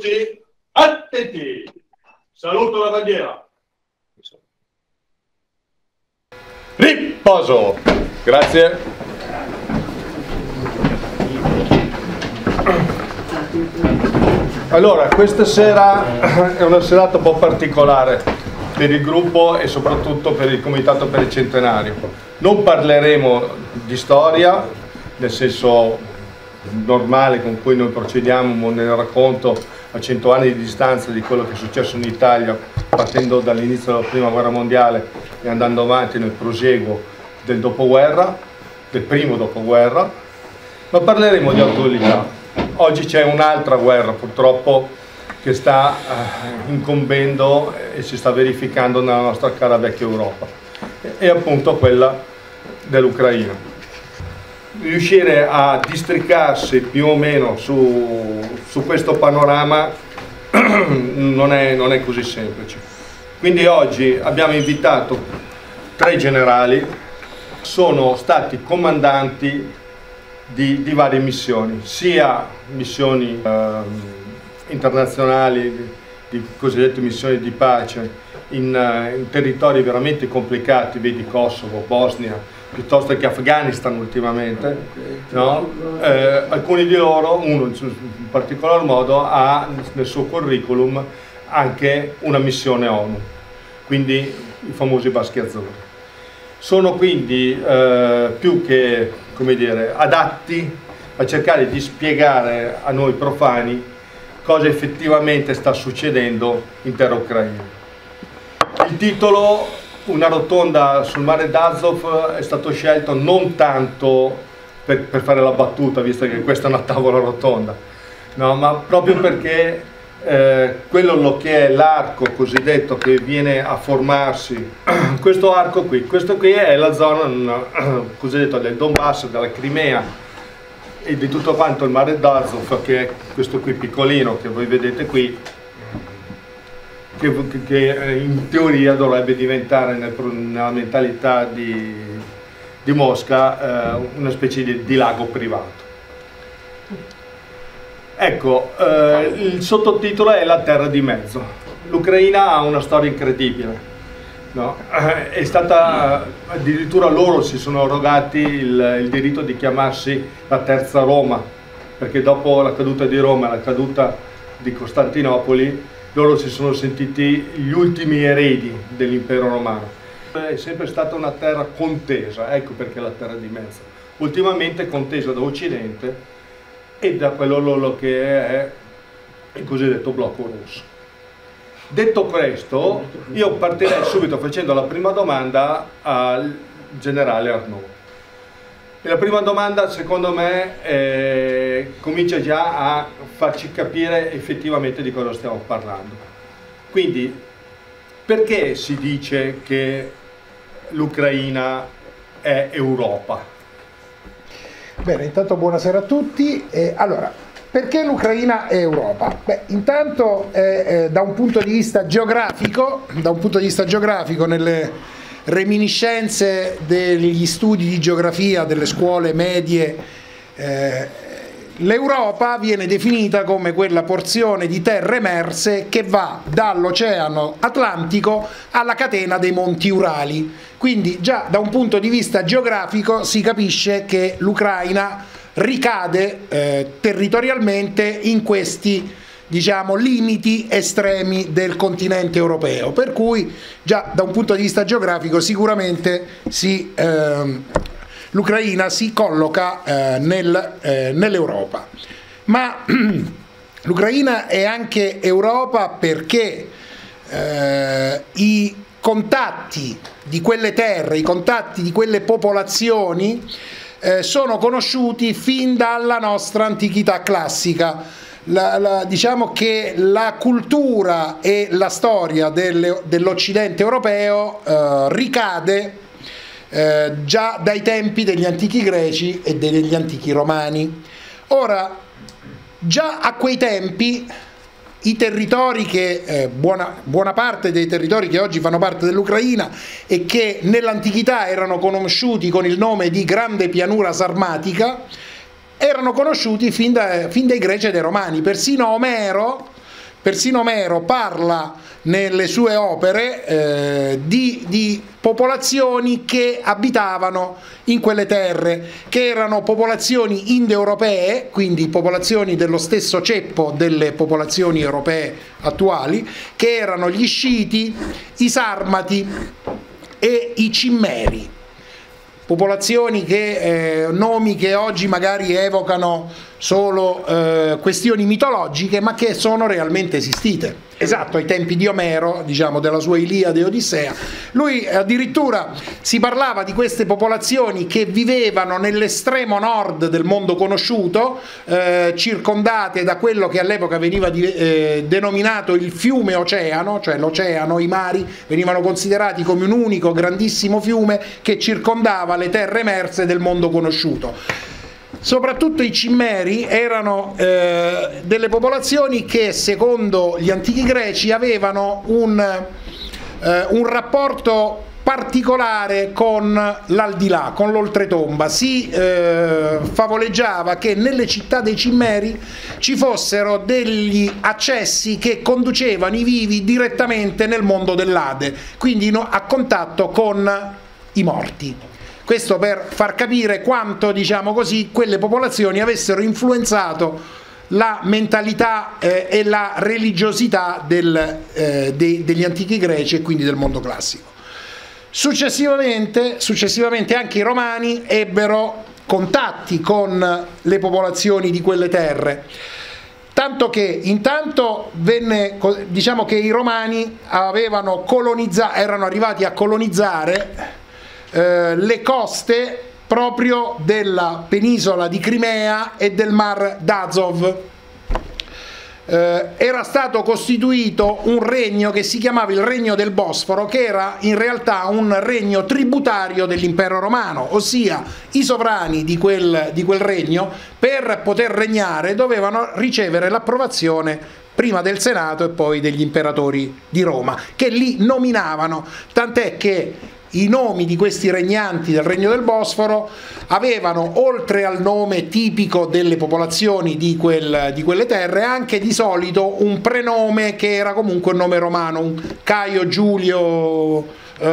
tutti, attenti! Saluto la bandiera. Riposo! Grazie. Allora, questa sera è una serata un po' particolare per il gruppo e soprattutto per il Comitato per il Centenario. Non parleremo di storia, nel senso normale con cui noi procediamo nel racconto a 100 anni di distanza di quello che è successo in Italia, partendo dall'inizio della Prima Guerra Mondiale e andando avanti nel prosieguo del dopoguerra, del primo dopoguerra, ma parleremo di attualità. Oggi c'è un'altra guerra purtroppo che sta incombendo e si sta verificando nella nostra cara vecchia Europa, è appunto quella dell'Ucraina. Riuscire a districarsi più o meno su questo panorama non è così semplice. Quindi oggi abbiamo invitato 3 generali, sono stati comandanti di varie missioni, sia missioni internazionali, di cosiddette missioni di pace, in territori veramente complicati, vedi Kosovo, Bosnia, piuttosto che Afghanistan ultimamente, no? Alcuni di loro, uno in particolar modo, ha nel suo curriculum anche una missione ONU, quindi i famosi baschi azzurri. Sono quindi più che, come dire, adatti a cercare di spiegare a noi profani cosa effettivamente sta succedendo in terra ucraina. Il titolo, Una rotonda sul mare d'Azov, è stato scelto non tanto per fare la battuta, visto che questa è una tavola rotonda, no, ma proprio perché quello che è l'arco cosiddetto che viene a formarsi, questo arco qui, questo qui è la zona cosiddetta del Donbass, della Crimea e di tutto quanto il mare d'Azov, che è questo qui piccolino che voi vedete qui, che in teoria dovrebbe diventare nella mentalità di Mosca una specie di lago privato. Ecco, il sottotitolo è La terra di mezzo. L'Ucraina ha una storia incredibile, no? È stata, addirittura loro si sono arrogati il diritto di chiamarsi la terza Roma, perché dopo la caduta di Roma e la caduta di Costantinopoli loro si sono sentiti gli ultimi eredi dell'impero romano. È sempre stata una terra contesa, ecco perché la terra di mezzo. Ultimamente contesa da Occidente e da quello che è il cosiddetto blocco russo. Detto questo, io partirei subito facendo la prima domanda al generale Arnaud. E la prima domanda, secondo me, comincia già a farci capire effettivamente di cosa stiamo parlando. Quindi, perché si dice che l'Ucraina è Europa? Bene, intanto buonasera a tutti. Allora, perché l'Ucraina è Europa? Beh, intanto da un punto di vista geografico, nelle reminiscenze degli studi di geografia delle scuole medie, l'Europa viene definita come quella porzione di terre emerse che va dall'Oceano Atlantico alla catena dei Monti Urali. Quindi già da un punto di vista geografico si capisce che l'Ucraina ricade territorialmente in questi, diciamo, limiti estremi del continente europeo, per cui già da un punto di vista geografico sicuramente l'Ucraina si colloca nell'Europa. Ma l'Ucraina è anche Europa perché i contatti di quelle terre, i contatti di quelle popolazioni sono conosciuti fin dalla nostra antichità classica. Diciamo che la cultura e la storia dell'Occidente europeo ricade già dai tempi degli antichi greci e degli antichi romani. Ora, già a quei tempi i territori che, buona parte dei territori che oggi fanno parte dell'Ucraina e che nell'antichità erano conosciuti con il nome di Grande Pianura Sarmatica, erano conosciuti fin dai greci e dai romani. Persino Omero persino Omero parla nelle sue opere di popolazioni che abitavano in quelle terre, che erano popolazioni indoeuropee, quindi popolazioni dello stesso ceppo delle popolazioni europee attuali, che erano gli Sciti, i Sarmati e i Cimmeri. Popolazioni che, nomi che oggi magari evocano solo questioni mitologiche, ma che sono realmente esistite. Esatto, ai tempi di Omero, diciamo, della sua Iliade e Odissea. Lui addirittura si parlava di queste popolazioni che vivevano nell'estremo nord del mondo conosciuto, circondate da quello che all'epoca veniva denominato il fiume oceano, cioè l'oceano, i mari venivano considerati come un unico grandissimo fiume che circondava le terre emerse del mondo conosciuto. Soprattutto i Cimmeri erano delle popolazioni che, secondo gli antichi greci, avevano un rapporto particolare con l'aldilà, con l'oltretomba. Si favoleggiava che nelle città dei Cimmeri ci fossero degli accessi che conducevano i vivi direttamente nel mondo dell'Ade, quindi a contatto con i morti. Questo per far capire quanto, diciamo così, quelle popolazioni avessero influenzato la mentalità e la religiosità degli antichi greci e quindi del mondo classico. Successivamente anche i Romani ebbero contatti con le popolazioni di quelle terre, tanto che intanto diciamo che i Romani erano arrivati a colonizzare le coste proprio della penisola di Crimea e del Mar d'Azov. Era stato costituito un regno che si chiamava il Regno del Bosforo, che era in realtà un regno tributario dell'impero romano, ossia i sovrani di quel regno, per poter regnare, dovevano ricevere l'approvazione prima del Senato e poi degli imperatori di Roma, che li nominavano, tant'è che i nomi di questi regnanti del Regno del Bosforo avevano, oltre al nome tipico delle popolazioni di quelle terre, anche di solito un prenome che era comunque un nome romano, un Caio Giulio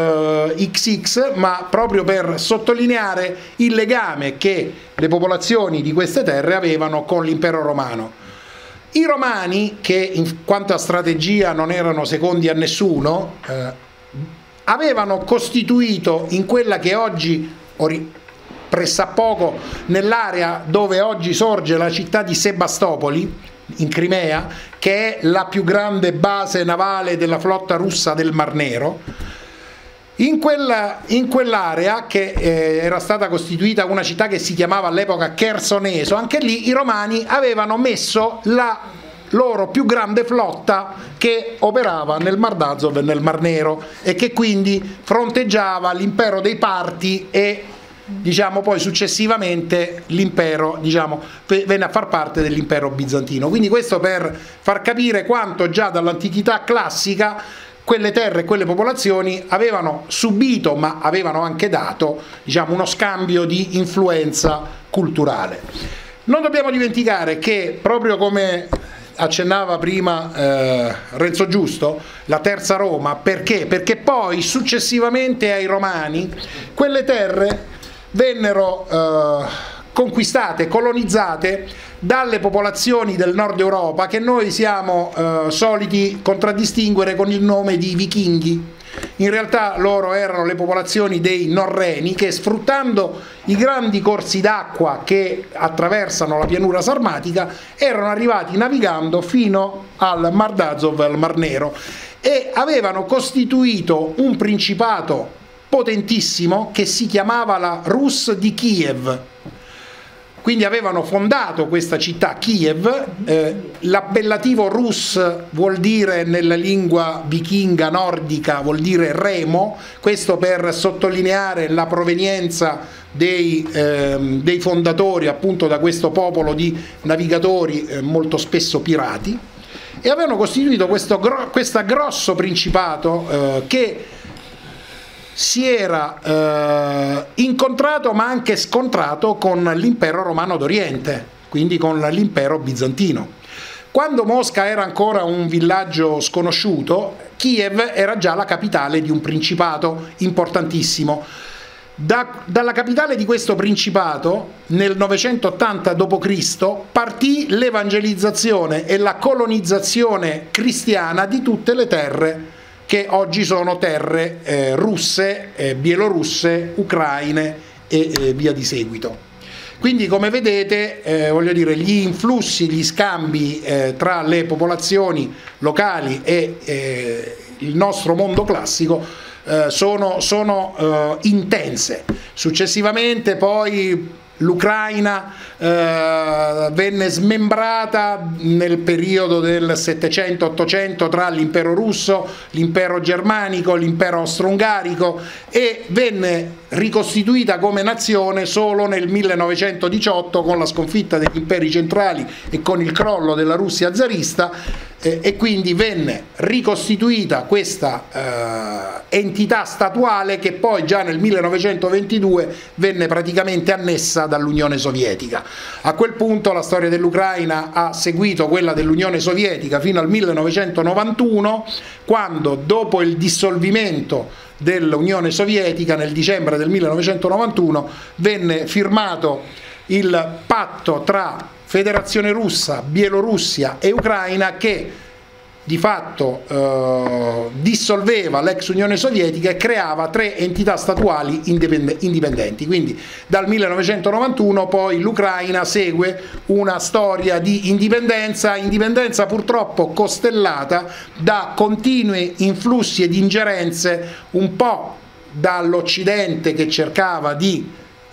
XX, ma proprio per sottolineare il legame che le popolazioni di queste terre avevano con l'impero romano. I Romani, che in quanto a strategia non erano secondi a nessuno, avevano costituito in quella che oggi, pressappoco nell'area dove oggi sorge la città di Sebastopoli, in Crimea, che è la più grande base navale della flotta russa del Mar Nero, in quell'area che era stata costituita una città che si chiamava all'epoca Chersoneso, anche lì i Romani avevano messo la loro più grande flotta che operava nel Mar d'Azov e nel Mar Nero e che quindi fronteggiava l'impero dei Parti e, diciamo, poi successivamente l'impero, diciamo, venne a far parte dell'impero bizantino. Quindi questo per far capire quanto già dall'antichità classica quelle terre e quelle popolazioni avevano subito, ma avevano anche dato, diciamo, uno scambio di influenza culturale. Non dobbiamo dimenticare che, proprio come accennava prima Renzo Giusto, la terza Roma, perché? Perché poi successivamente ai Romani quelle terre vennero conquistate, colonizzate dalle popolazioni del nord Europa che noi siamo soliti contraddistinguere con il nome di vichinghi. In realtà loro erano le popolazioni dei norreni che, sfruttando i grandi corsi d'acqua che attraversano la pianura sarmatica, erano arrivati navigando fino al Mar d'Azov e al Mar Nero e avevano costituito un principato potentissimo che si chiamava la Rus di Kiev. Quindi avevano fondato questa città, Kiev. L'appellativo Rus vuol dire, nella lingua vichinga nordica, vuol dire remo, questo per sottolineare la provenienza dei fondatori, appunto, da questo popolo di navigatori molto spesso pirati, e avevano costituito questo grosso principato che si era incontrato ma anche scontrato con l'impero romano d'Oriente, quindi con l'impero bizantino. Quando Mosca era ancora un villaggio sconosciuto, Kiev era già la capitale di un principato importantissimo. Dalla capitale di questo principato, nel 980 d.C., partì l'evangelizzazione e la colonizzazione cristiana di tutte le terre che oggi sono terre russe, bielorusse, ucraine e via di seguito. Quindi, come vedete, voglio dire, gli influssi, gli scambi tra le popolazioni locali e il nostro mondo classico sono intense. Successivamente poi l'Ucraina venne smembrata nel periodo del 700-800 tra l'impero russo, l'impero germanico, l'impero austro-ungarico, e venne ricostituita come nazione solo nel 1918 con la sconfitta degli imperi centrali e con il crollo della Russia zarista, e quindi venne ricostituita questa entità statuale che poi già nel 1922 venne praticamente annessa dall'Unione Sovietica. A quel punto la storia dell'Ucraina ha seguito quella dell'Unione Sovietica fino al 1991, quando, dopo il dissolvimento dell'Unione Sovietica nel dicembre del 1991, venne firmato il patto tra Federazione Russa, Bielorussia e Ucraina, che di fatto dissolveva l'ex Unione Sovietica e creava 3 entità statuali indipendenti. Quindi dal 1991 poi l'Ucraina segue una storia di indipendenza purtroppo costellata da continui influssi ed ingerenze, un po' dall'Occidente che cercava di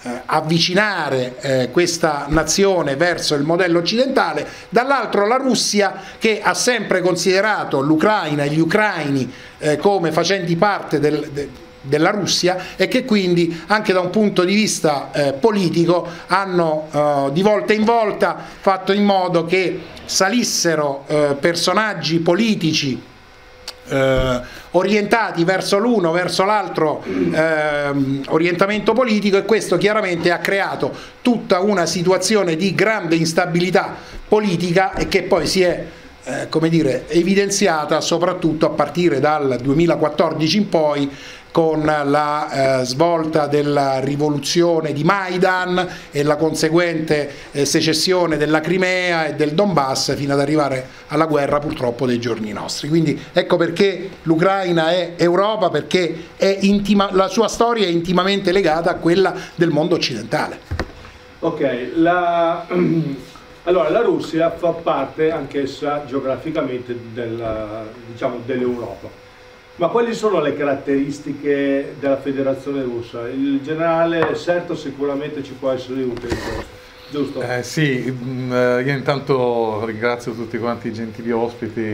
avvicinare questa nazione verso il modello occidentale, dall'altro la Russia, che ha sempre considerato l'Ucraina e gli ucraini come facenti parte della Russia, e che quindi anche da un punto di vista politico hanno di volta in volta fatto in modo che salissero personaggi politici orientati verso l'uno verso l'altro orientamento politico, e questo chiaramente ha creato tutta una situazione di grande instabilità politica, e che poi si è come dire, evidenziata soprattutto a partire dal 2014 in poi, con la svolta della rivoluzione di Maidan e la conseguente secessione della Crimea e del Donbass, fino ad arrivare alla guerra purtroppo dei giorni nostri. Quindi ecco perché l'Ucraina è Europa, perché la sua storia è intimamente legata a quella del mondo occidentale. Ok, allora la Russia fa parte anch'essa geograficamente dell'Europa. Ma quali sono le caratteristiche della Federazione Russa? Il generale Serto sicuramente ci può essere utile in questo, giusto? Sì, io intanto ringrazio tutti quanti i gentili ospiti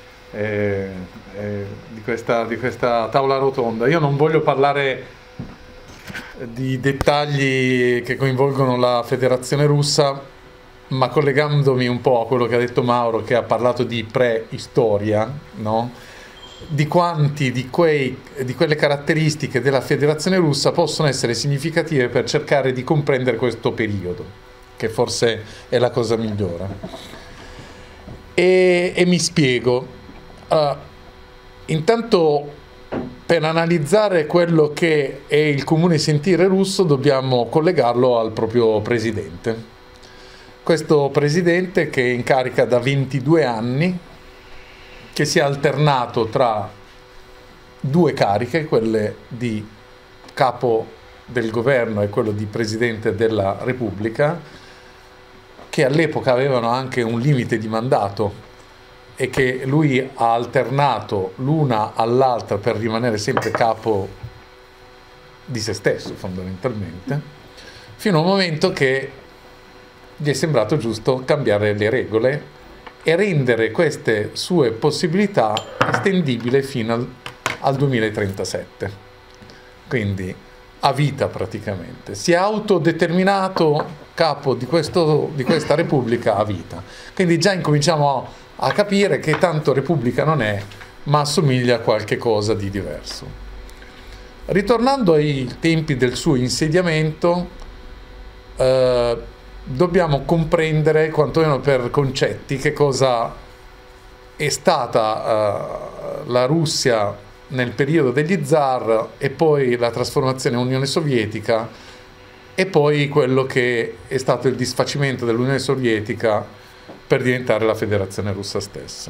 di questa tavola rotonda. Io non voglio parlare di dettagli che coinvolgono la Federazione Russa, ma collegandomi un po' a quello che ha detto Mauro, che ha parlato di preistoria, no? Di quanti di quelle caratteristiche della Federazione Russa possono essere significative per cercare di comprendere questo periodo, che forse è la cosa migliore. E mi spiego. Intanto, per analizzare quello che è il comune sentire russo, dobbiamo collegarlo al proprio presidente. Questo presidente, che è in carica da 22 anni, che si è alternato tra 2 cariche, quelle di capo del governo e quello di presidente della Repubblica, che all'epoca avevano anche un limite di mandato e che lui ha alternato l'una all'altra per rimanere sempre capo di se stesso, fondamentalmente, fino a un momento che gli è sembrato giusto cambiare le regole e rendere queste sue possibilità estendibili fino al 2037. Quindi a vita praticamente. Si è autodeterminato capo di questa Repubblica a vita. Quindi già incominciamo a capire che tanto Repubblica non è, ma assomiglia a qualche cosa di diverso. Ritornando ai tempi del suo insediamento, dobbiamo comprendere, quantomeno per concetti, che cosa è stata la Russia nel periodo degli zar, e poi la trasformazione Unione Sovietica, e poi quello che è stato il disfacimento dell'Unione Sovietica per diventare la Federazione Russa stessa.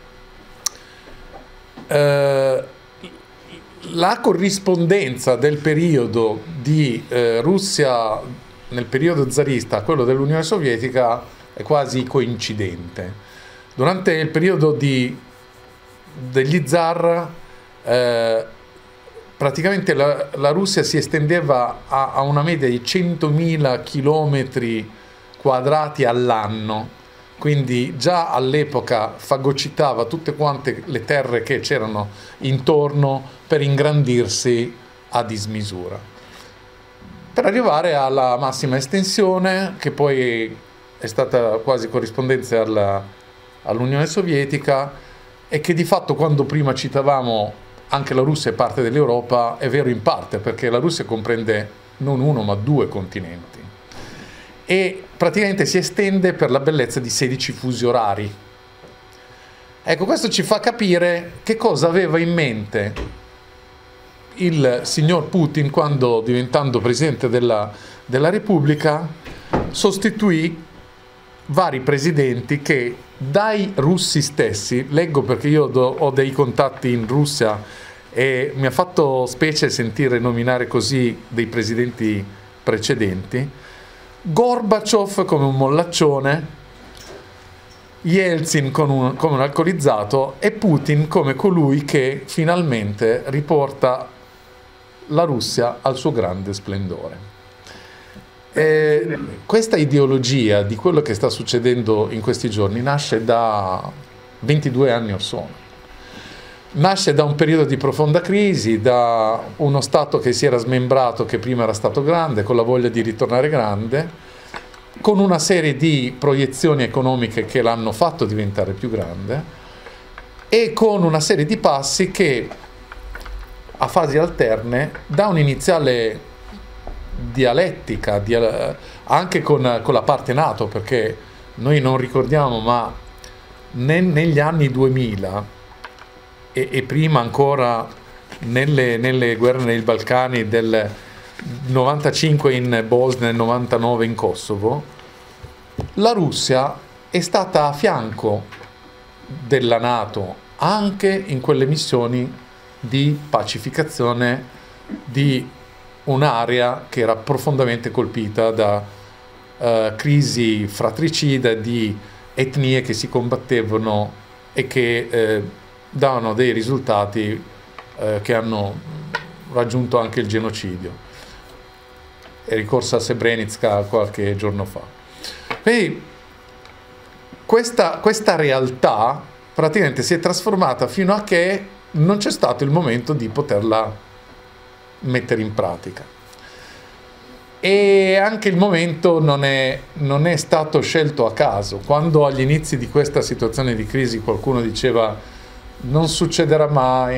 La corrispondenza del periodo di Russia nel periodo zarista a quello dell'Unione Sovietica è quasi coincidente. Durante il periodo degli zar praticamente la Russia si estendeva a una media di 100.000 chilometri quadrati all'anno, quindi già all'epoca fagocitava tutte quante le terre che c'erano intorno per ingrandirsi a dismisura, per arrivare alla massima estensione, che poi è stata quasi corrispondente all'Unione Sovietica, e che di fatto, quando prima citavamo anche la Russia è parte dell'Europa, è vero in parte, perché la Russia comprende non uno ma 2 continenti e praticamente si estende per la bellezza di 16 fusi orari. Ecco, questo ci fa capire che cosa aveva in mente il signor Putin quando, diventando presidente della Repubblica, sostituì vari presidenti che dai russi stessi, leggo perché io ho dei contatti in Russia e mi ha fatto specie sentire nominare così dei presidenti precedenti: Gorbaciov come un mollaccione, Yeltsin come un alcolizzato e Putin come colui che finalmente riporta la Russia al suo grande splendore. Questa ideologia di quello che sta succedendo in questi giorni nasce da 22 anni or sono. Nasce da un periodo di profonda crisi, da uno Stato che si era smembrato, che prima era stato grande, con la voglia di ritornare grande, con una serie di proiezioni economiche che l'hanno fatto diventare più grande e con una serie di passi che, a fasi alterne, da un'iniziale dialettica, anche con la parte NATO, perché noi non ricordiamo, ma negli anni 2000 e prima ancora nelle guerre nei Balcani del 95 in Bosnia e 99 in Kosovo, la Russia è stata a fianco della NATO anche in quelle missioni di pacificazione di un'area che era profondamente colpita da crisi fratricida di etnie che si combattevano e che davano dei risultati che hanno raggiunto anche il genocidio. È ricorsa a Srebrenica qualche giorno fa. Quindi questa realtà praticamente si è trasformata fino a che non c'è stato il momento di poterla mettere in pratica, e anche il momento non è stato scelto a caso. Quando agli inizi di questa situazione di crisi qualcuno diceva non succederà mai,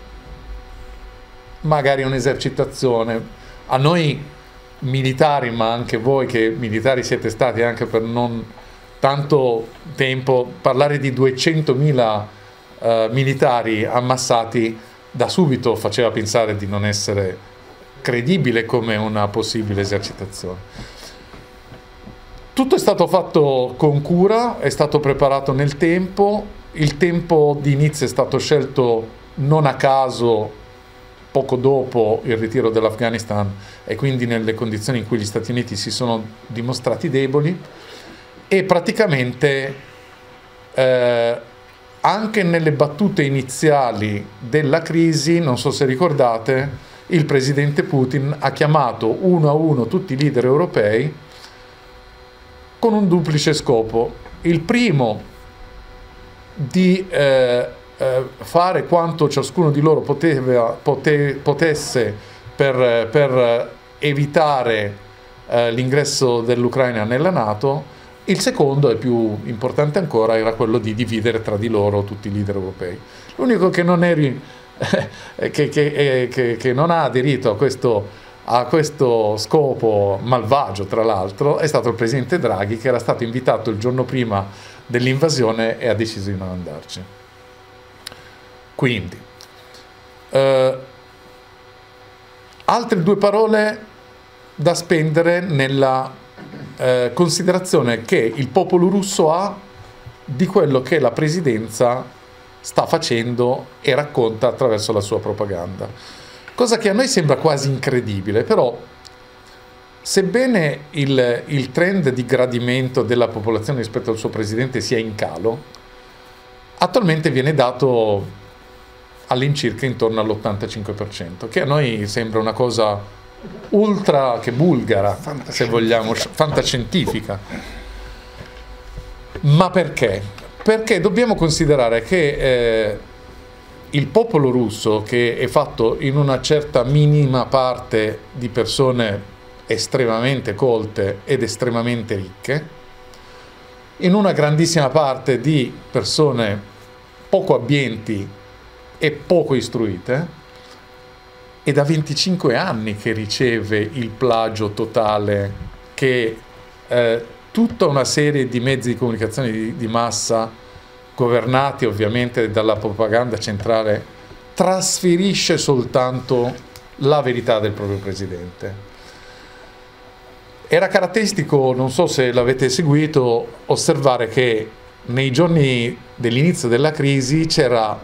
magari un'esercitazione, a noi militari, ma anche voi che militari siete stati anche per non tanto tempo, parlare di 200.000 militari ammassati da subito faceva pensare di non essere credibile come una possibile esercitazione. Tutto è stato fatto con cura, è stato preparato nel tempo, il tempo di inizio è stato scelto non a caso poco dopo il ritiro dell'Afghanistan e quindi nelle condizioni in cui gli Stati Uniti si sono dimostrati deboli, e praticamente anche nelle battute iniziali della crisi, non so se ricordate, il presidente Putin ha chiamato uno a uno tutti i leader europei con un duplice scopo. Il primo, di fare quanto ciascuno di loro potesse per evitare l'ingresso dell'Ucraina nella NATO. Il secondo, e più importante ancora, era quello di dividere tra di loro tutti i leader europei. L'unico che non ha aderito a questo scopo malvagio, tra l'altro, è stato il presidente Draghi, che era stato invitato il giorno prima dell'invasione e ha deciso di non andarci. Quindi, altre due parole da spendere nella considerazione che il popolo russo ha di quello che la presidenza sta facendo e racconta attraverso la sua propaganda. Cosa che a noi sembra quasi incredibile, però sebbene il trend di gradimento della popolazione rispetto al suo presidente sia in calo, attualmente viene dato all'incirca intorno all'85%, che a noi sembra una cosa ultra che bulgara, se vogliamo, fantascientifica. Ma perché? Perché dobbiamo considerare che il popolo russo, che è fatto in una certa minima parte di persone estremamente colte ed estremamente ricche, in una grandissima parte di persone poco abbienti e poco istruite, è da 25 anni che riceve il plagio totale che tutta una serie di mezzi di comunicazione di massa, governati ovviamente dalla propaganda centrale, trasferisce soltanto la verità del proprio presidente. Era caratteristico, non so se l'avete seguito, osservare che nei giorni dell'inizio della crisi c'era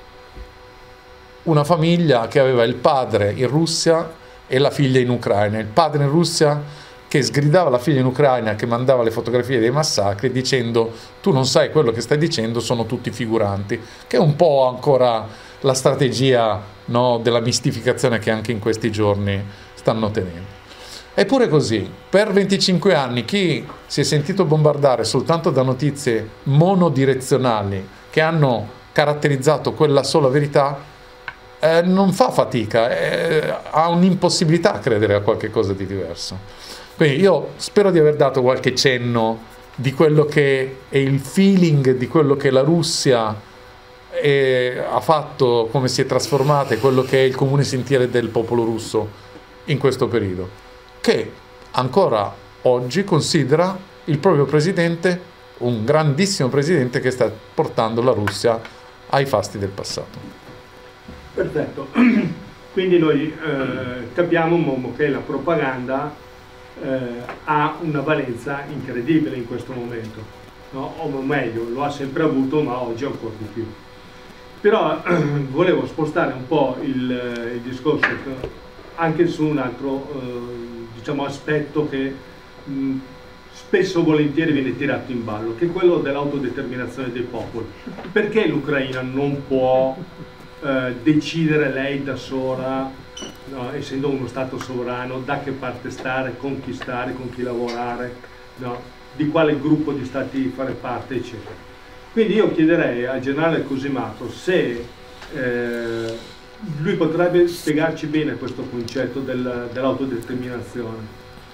una famiglia che aveva il padre in Russia e la figlia in Ucraina. Il padre in Russia che sgridava la figlia in Ucraina, che mandava le fotografie dei massacri dicendo: tu non sai quello che stai dicendo, sono tutti figuranti, che è un po' ancora la strategia, no, della mistificazione che anche in questi giorni stanno tenendo. Eppure così, per 25 anni chi si è sentito bombardare soltanto da notizie monodirezionali che hanno caratterizzato quella sola verità, non fa fatica, ha un'impossibilità a credere a qualche cosa di diverso. Quindi io spero di aver dato qualche cenno di quello che è il feeling di quello che la Russia ha fatto, come si è trasformata, e quello che è il comune sentire del popolo russo in questo periodo, che ancora oggi considera il proprio presidente un grandissimo presidente che sta portando la Russia ai fasti del passato. Perfetto, quindi noi capiamo che la propaganda ha una valenza incredibile in questo momento, no? O meglio, lo ha sempre avuto, ma oggi ancora di più. Però volevo spostare un po' il discorso anche su un altro diciamo, aspetto che spesso e volentieri viene tirato in ballo, che è quello dell'autodeterminazione dei popoli. Perché l'Ucraina non può decidere lei da sola, no, essendo uno Stato sovrano, da che parte stare, con chi lavorare, no, di quale gruppo di Stati fare parte, eccetera. Quindi io chiederei al generale Cosimato se lui potrebbe spiegarci bene questo concetto dell'autodeterminazione.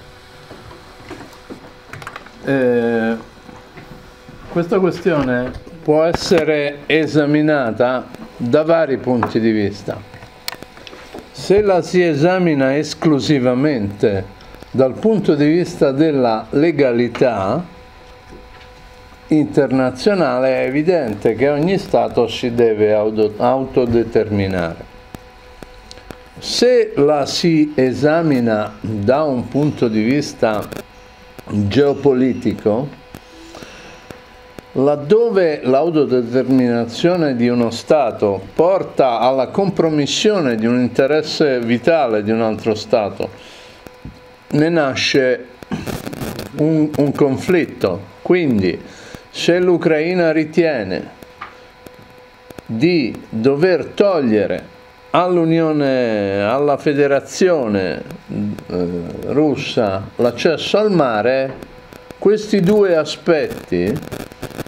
Questa questione può essere esaminata da vari punti di vista. Se la si esamina esclusivamente dal punto di vista della legalità internazionale, è evidente che ogni Stato si deve autodeterminare. Se la si esamina da un punto di vista geopolitico, laddove l'autodeterminazione di uno Stato porta alla compromissione di un interesse vitale di un altro Stato, ne nasce un conflitto. Quindi, se l'Ucraina ritiene di dover togliere all'Unione, alla Federazione russa l'accesso al mare, questi due aspetti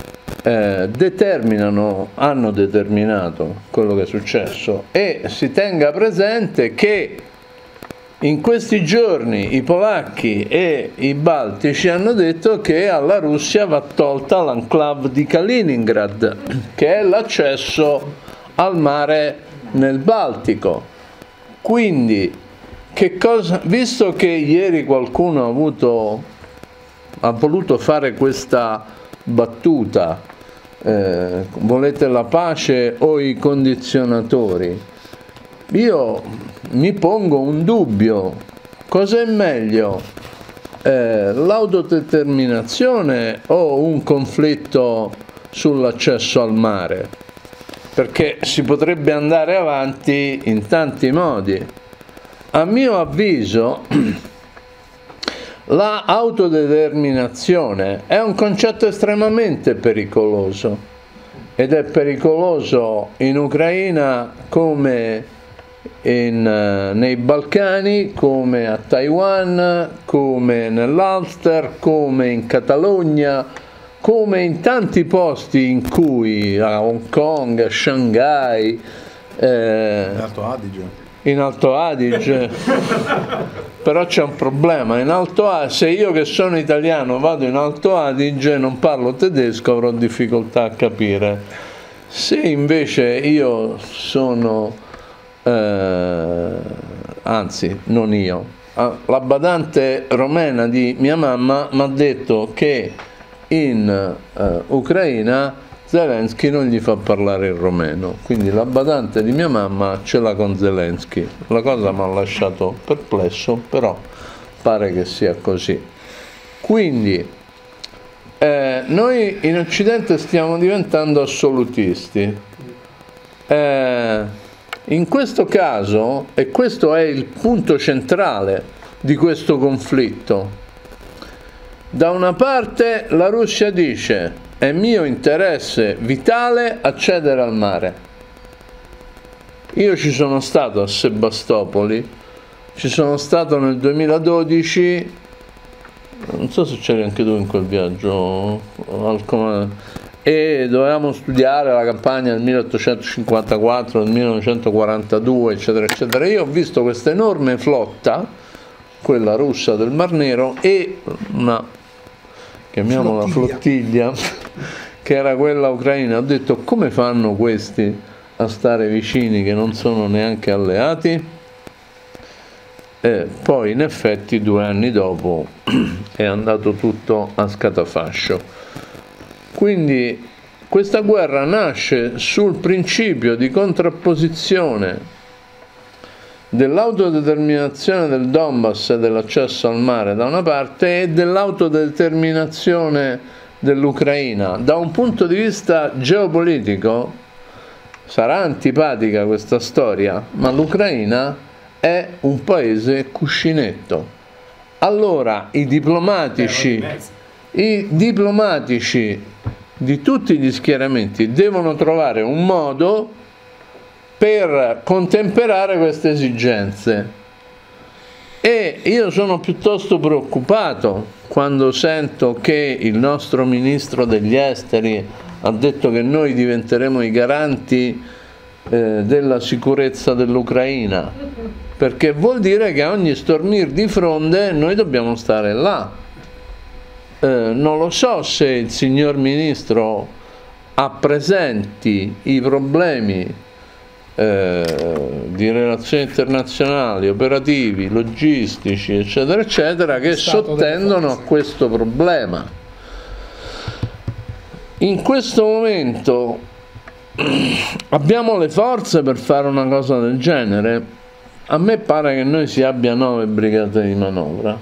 hanno determinato quello che è successo, e si tenga presente che in questi giorni i polacchi e i baltici hanno detto che alla Russia va tolta l'enclave di Kaliningrad, che è l'accesso al mare nel Baltico. Quindi visto che ieri qualcuno ha voluto fare questa battuta, volete la pace o i condizionatori, io mi pongo un dubbio: cosa è meglio, l'autodeterminazione o un conflitto sull'accesso al mare? Perché si potrebbe andare avanti in tanti modi. A mio avviso la autodeterminazione è un concetto estremamente pericoloso, ed è pericoloso in Ucraina come nei Balcani, come a Taiwan, come nell'Ulster, come in Catalogna, come in tanti posti in cui, a Hong Kong, a Shanghai, in Alto Adige. Però c'è un problema: in Alto Adige, se io che sono italiano vado in Alto Adige, non parlo tedesco, avrò difficoltà a capire. Se invece io sono, anzi non io, la badante romena di mia mamma mi ha detto che in Ucraina Zelensky non gli fa parlare il romeno, quindi la badante di mia mamma ce l'ha con Zelensky. La cosa mi ha lasciato perplesso, però pare che sia così. Quindi noi in Occidente stiamo diventando assolutisti. In questo caso, e questo è il punto centrale di questo conflitto, da una parte la Russia dice: è mio interesse vitale accedere al mare. Io ci sono stato a Sebastopoli, ci sono stato nel 2012, non so se c'eri anche tu in quel viaggio, e dovevamo studiare la campagna del 1854, del 1942, eccetera, eccetera. Io ho visto questa enorme flotta, quella russa del Mar Nero, e una, chiamiamola flottiglia, che era quella ucraina. Ho detto: come fanno questi a stare vicini che non sono neanche alleati? E poi in effetti 2 anni dopo è andato tutto a scatafascio. Quindi questa guerra nasce sul principio di contrapposizione dell'autodeterminazione del Donbass e dell'accesso al mare da una parte, e dell'autodeterminazione dell'Ucraina. Da un punto di vista geopolitico sarà antipatica questa storia, ma l'Ucraina è un paese cuscinetto. Allora i diplomatici di tutti gli schieramenti devono trovare un modo per contemperare queste esigenze, e io sono piuttosto preoccupato quando sento che il nostro ministro degli esteri ha detto che noi diventeremo i garanti della sicurezza dell'Ucraina, perché vuol dire che a ogni stormir di fronde noi dobbiamo stare là. Non lo so se il signor ministro ha presenti i problemi di relazioni internazionali, operativi, logistici, eccetera, eccetera, che sottendono a questo problema. In questo momento abbiamo le forze per fare una cosa del genere? A me pare che noi si abbia 9 brigate di manovra.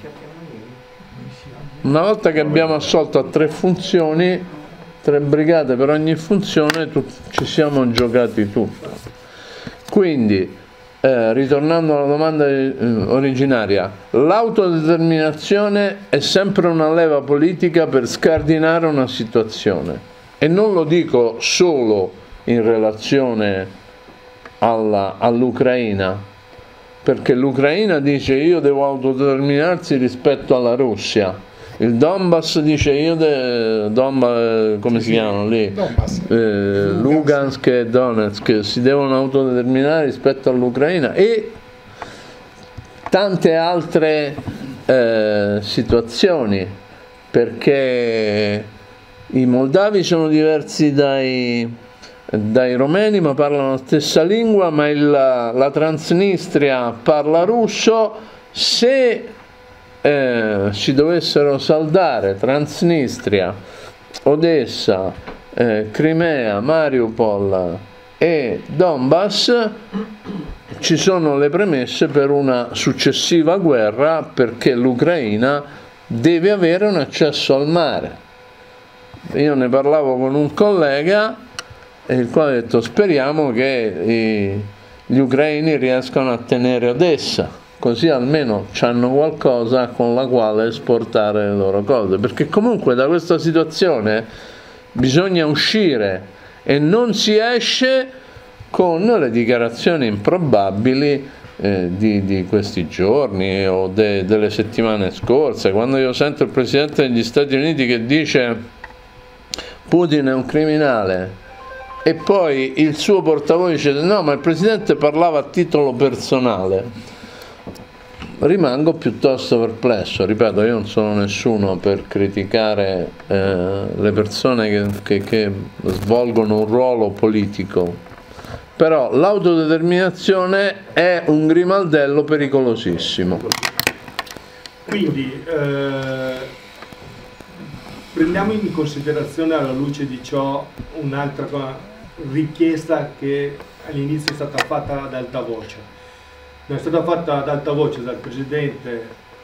Una volta che abbiamo assolto a 3 funzioni, 3 brigate per ogni funzione, ci siamo giocati tutto. Quindi, ritornando alla domanda originaria, l'autodeterminazione è sempre una leva politica per scardinare una situazione, e non lo dico solo in relazione all'Ucraina, perché l'Ucraina dice: io devo autodeterminarsi rispetto alla Russia. Il Donbass dice: come si chiamano lì? Lugansk e Donetsk si devono autodeterminare rispetto all'Ucraina, e tante altre situazioni, perché i moldavi sono diversi dai dai romeni ma parlano la stessa lingua, ma la Transnistria parla russo. Se si dovessero saldare Transnistria, Odessa, Crimea, Mariupol e Donbass, ci sono le premesse per una successiva guerra, perché l'Ucraina deve avere un accesso al mare. Io ne parlavo con un collega, il quale ha detto: speriamo che gli ucraini riescano a tenere Odessa, così almeno hanno qualcosa con la quale esportare le loro cose, perché comunque da questa situazione bisogna uscire, e non si esce con le dichiarazioni improbabili di questi giorni o delle settimane scorse. Quando io sento il Presidente degli Stati Uniti che dice Putin è un criminale, e poi il suo portavoce dice no, ma il Presidente parlava a titolo personale, rimango piuttosto perplesso. Ripeto, io non sono nessuno per criticare le persone che svolgono un ruolo politico, però l'autodeterminazione è un grimaldello pericolosissimo. Quindi prendiamo in considerazione, alla luce di ciò, un'altra richiesta che all'inizio è stata fatta ad alta voce. È stata fatta ad alta voce dal Presidente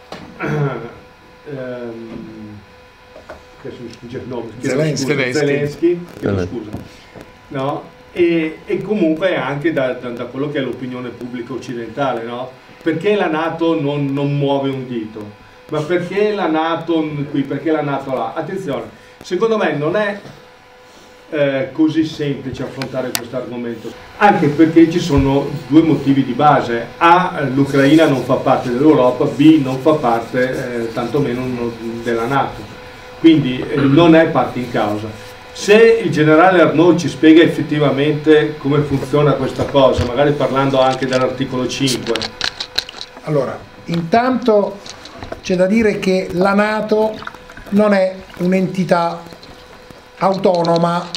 Zelensky, no? E comunque anche da quello che è l'opinione pubblica occidentale, no? Perché la NATO non muove un dito? Ma perché la NATO qui, perché la NATO là? Attenzione, secondo me non è così semplice affrontare questo argomento, anche perché ci sono due motivi di base: A, l'Ucraina non fa parte dell'Europa, B, non fa parte tantomeno della NATO, quindi non è parte in causa. Se il generale Arnaud ci spiega effettivamente come funziona questa cosa, magari parlando anche dell'articolo 5. Allora, intanto c'è da dire che la NATO non è un'entità autonoma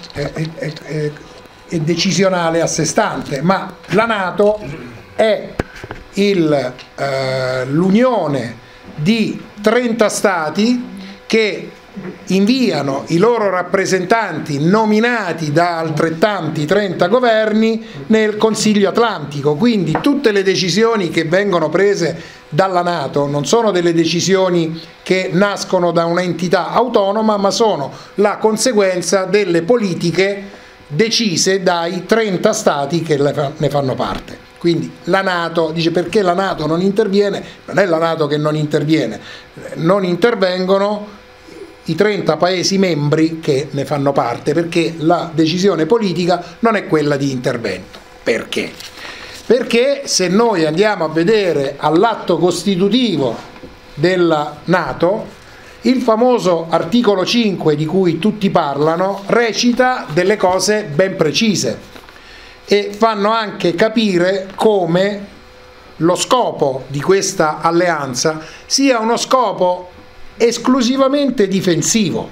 e decisionale a sé stante, ma la NATO è l'unione di 30 stati che inviano i loro rappresentanti nominati da altrettanti 30 governi nel Consiglio Atlantico. Quindi tutte le decisioni che vengono prese dalla NATO non sono delle decisioni che nascono da un'entità autonoma, ma sono la conseguenza delle politiche decise dai 30 stati che ne fanno parte. Quindi la NATO dice: perché la NATO non interviene? Non è la NATO che non interviene, non intervengono i 30 Paesi membri che ne fanno parte, perché la decisione politica non è quella di intervento. Perché? Perché se noi andiamo a vedere all'atto costitutivo della NATO, il famoso articolo 5 di cui tutti parlano recita delle cose ben precise e fanno anche capire come lo scopo di questa alleanza sia uno scopo esclusivamente difensivo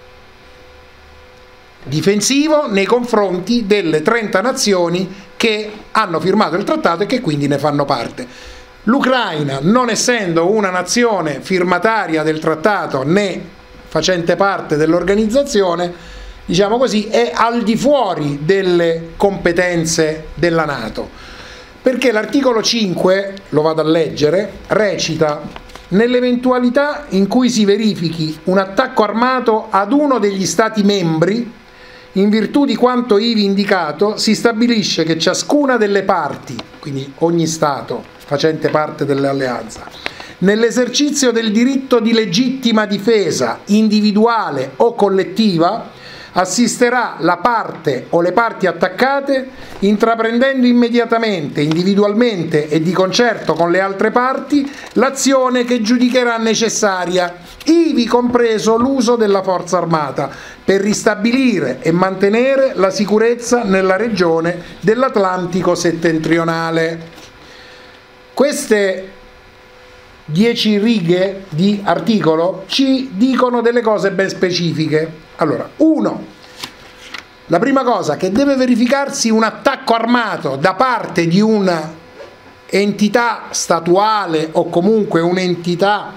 nei confronti delle 30 nazioni che hanno firmato il trattato e che quindi ne fanno parte. L'Ucraina, non essendo una nazione firmataria del trattato né facente parte dell'organizzazione, diciamo così, è al di fuori delle competenze della NATO, perché l'articolo 5, lo vado a leggere, recita: nell'eventualità in cui si verifichi un attacco armato ad uno degli Stati membri, in virtù di quanto ivi indicato, si stabilisce che ciascuna delle parti, quindi ogni Stato facente parte dell'alleanza, nell'esercizio del diritto di legittima difesa individuale o collettiva, assisterà la parte o le parti attaccate intraprendendo immediatamente, individualmente e di concerto con le altre parti l'azione che giudicherà necessaria, ivi compreso l'uso della forza armata, per ristabilire e mantenere la sicurezza nella regione dell'Atlantico settentrionale. Queste 10 righe di articolo ci dicono delle cose ben specifiche. Allora, 1. La prima cosa, che deve verificarsi un attacco armato da parte di una entità statuale o comunque un'entità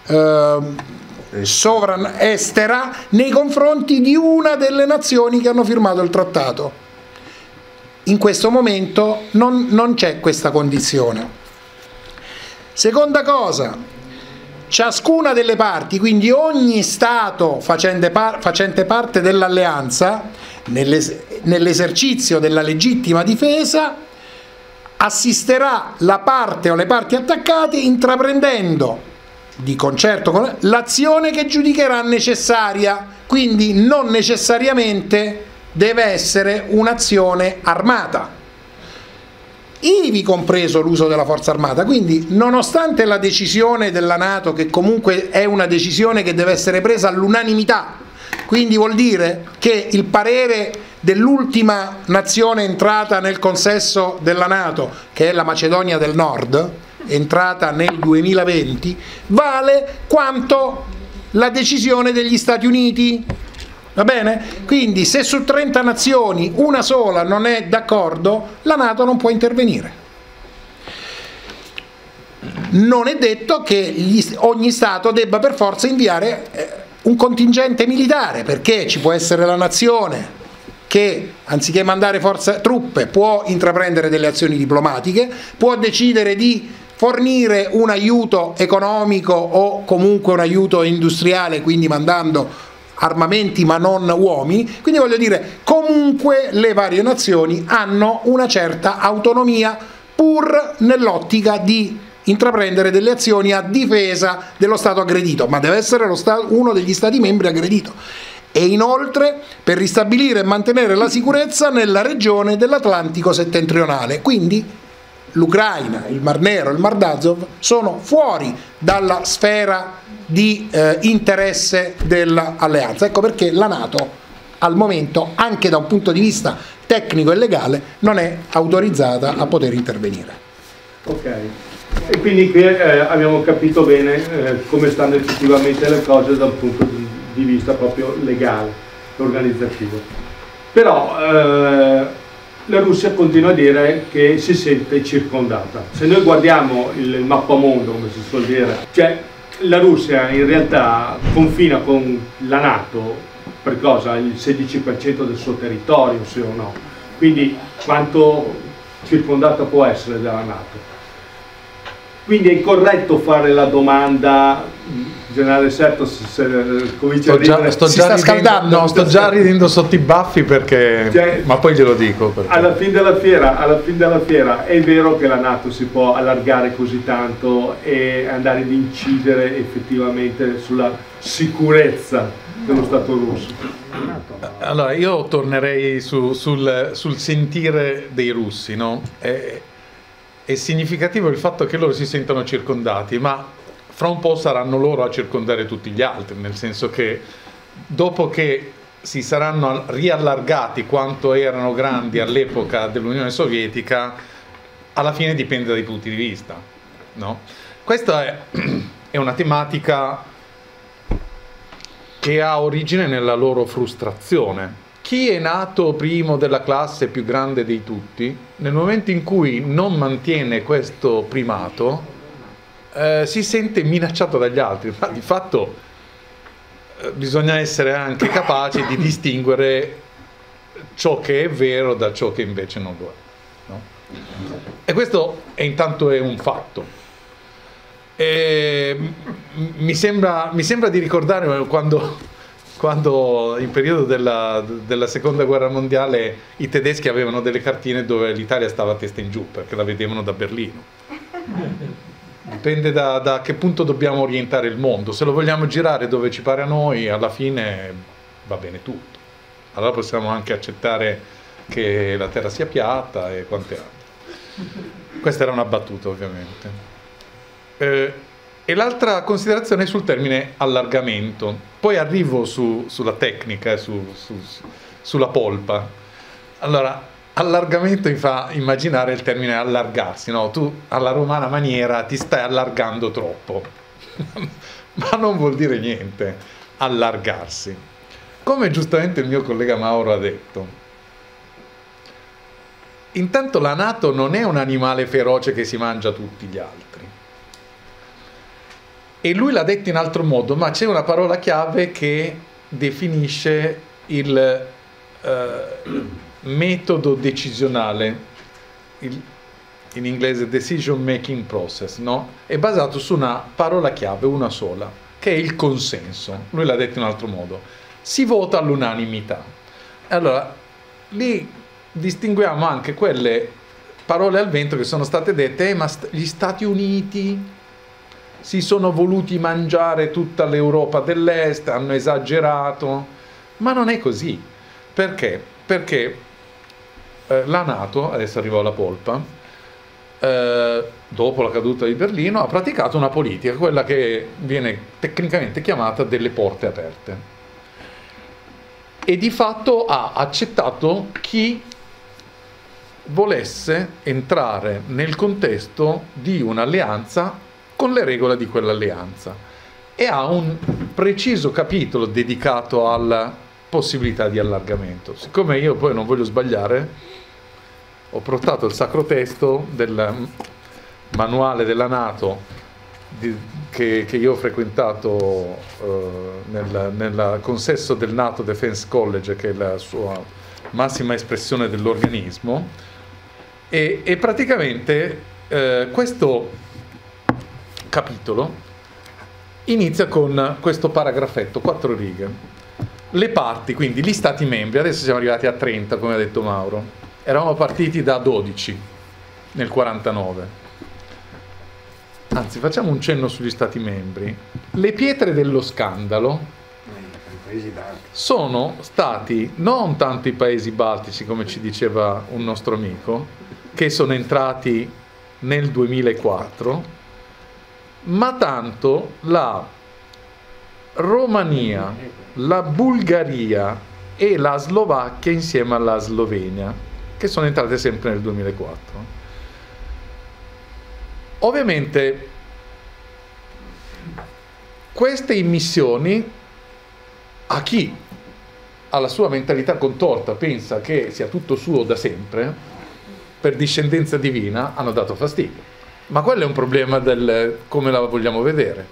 estera nei confronti di una delle nazioni che hanno firmato il trattato. In questo momento non c'è questa condizione. Seconda cosa, ciascuna delle parti, quindi ogni Stato facente parte dell'alleanza, nell'esercizio della legittima difesa, assisterà la parte o le parti attaccate intraprendendo di concerto con l'azione che giudicherà necessaria, quindi non necessariamente deve essere un'azione armata, ivi compreso l'uso della forza armata. Quindi, nonostante la decisione della NATO, che comunque è una decisione che deve essere presa all'unanimità, quindi vuol dire che il parere dell'ultima nazione entrata nel consesso della NATO, che è la Macedonia del Nord, entrata nel 2020, vale quanto la decisione degli Stati Uniti. Va bene? Quindi se su 30 nazioni una sola non è d'accordo, la NATO non può intervenire. Non è detto che ogni Stato debba per forza inviare un contingente militare, perché ci può essere la nazione che, anziché mandare truppe, può intraprendere delle azioni diplomatiche, può decidere di fornire un aiuto economico o comunque un aiuto industriale, quindi mandando armamenti ma non uomini. Quindi voglio dire, comunque le varie nazioni hanno una certa autonomia, pur nell'ottica di intraprendere delle azioni a difesa dello Stato aggredito, ma deve essere uno degli Stati membri aggredito, e inoltre per ristabilire e mantenere la sicurezza nella regione dell'Atlantico settentrionale. Quindi l'Ucraina, il Mar Nero e il Mar d'Azov sono fuori dalla sfera di interesse dell'alleanza. Ecco perché la NATO al momento, anche da un punto di vista tecnico e legale, non è autorizzata a poter intervenire. Ok, e quindi qui abbiamo capito bene come stanno effettivamente le cose da un punto di vista proprio legale, organizzativo. Però la Russia continua a dire che si sente circondata. Se noi guardiamo il mappamondo, come si suol dire, cioè la Russia in realtà confina con la NATO per cosa? Il 16% del suo territorio, sì o no? Quindi quanto circondata può essere dalla NATO? Quindi è corretto fare la domanda, generale Serto, se comincia a ridere. Si sta scaldando. No, sto già ridendo sotto i baffi perché, cioè, ma poi glielo dico. Perché. Alla fine della fiera è vero che la NATO si può allargare così tanto e andare ad incidere effettivamente sulla sicurezza dello Stato russo? Allora, io tornerei sul sentire dei russi, no? È significativo il fatto che loro si sentano circondati, ma fra un po' saranno loro a circondare tutti gli altri, nel senso che dopo che si saranno riallargati quanto erano grandi all'epoca dell'Unione Sovietica, alla fine dipende dai punti di vista, no? Questa è una tematica che ha origine nella loro frustrazione. Chi è nato primo della classe più grande dei tutti, nel momento in cui non mantiene questo primato, si sente minacciato dagli altri. Ma di fatto bisogna essere anche capaci di distinguere ciò che è vero da ciò che invece non lo è, no? E questo intanto è un fatto. Mi sembra di ricordare quando in periodo della seconda guerra mondiale i tedeschi avevano delle cartine dove l'Italia stava a testa in giù perché la vedevano da Berlino. Dipende da che punto dobbiamo orientare il mondo. Se lo vogliamo girare dove ci pare a noi, alla fine va bene tutto. Allora possiamo anche accettare che la terra sia piatta e quante altre. Questa era una battuta, ovviamente. E l'altra considerazione è sul termine allargamento. Poi arrivo sulla tecnica e sulla polpa. Allora, allargamento mi fa immaginare il termine allargarsi, no? Tu alla romana maniera ti stai allargando troppo, ma non vuol dire niente allargarsi. come giustamente il mio collega Mauro ha detto, intanto la NATO non è un animale feroce che si mangia tutti gli altri. E lui l'ha detto in altro modo, ma c'è una parola chiave che definisce il metodo decisionale, in inglese decision making process, no? È basato su una parola chiave, una sola, che è il consenso. Lui l'ha detto in un altro modo. Si vota all'unanimità. Allora, lì distinguiamo anche quelle parole al vento che sono state dette, ma gli Stati Uniti si sono voluti mangiare tutta l'Europa dell'Est, hanno esagerato, ma non è così. Perché? Perché la NATO, adesso arrivo alla polpa, dopo la caduta di Berlino, ha praticato una politica, quella che viene tecnicamente chiamata delle porte aperte. E di fatto ha accettato chi volesse entrare nel contesto di un'alleanza con le regole di quell'alleanza, e ha un preciso capitolo dedicato alla possibilità di allargamento. Siccome io poi non voglio sbagliare, ho portato il sacro testo del manuale della NATO che io ho frequentato nel consesso del NATO Defense College, che è la sua massima espressione dell'organismo, e praticamente questo capitolo inizia con questo paragrafetto, 4 righe. Le parti, quindi gli Stati membri, adesso siamo arrivati a 30, come ha detto Mauro, eravamo partiti da 12 nel 49. Anzi, facciamo un cenno sugli Stati membri. Le pietre dello scandalo sono stati non tanto i paesi baltici, come ci diceva un nostro amico, che sono entrati nel 2004, ma tanto la Romania, la Bulgaria e la Slovacchia insieme alla Slovenia, che sono entrate sempre nel 2004. Ovviamente queste immissioni, a chi ha la sua mentalità contorta, pensa che sia tutto suo da sempre, per discendenza divina, hanno dato fastidio. Ma quello è un problema del come la vogliamo vedere.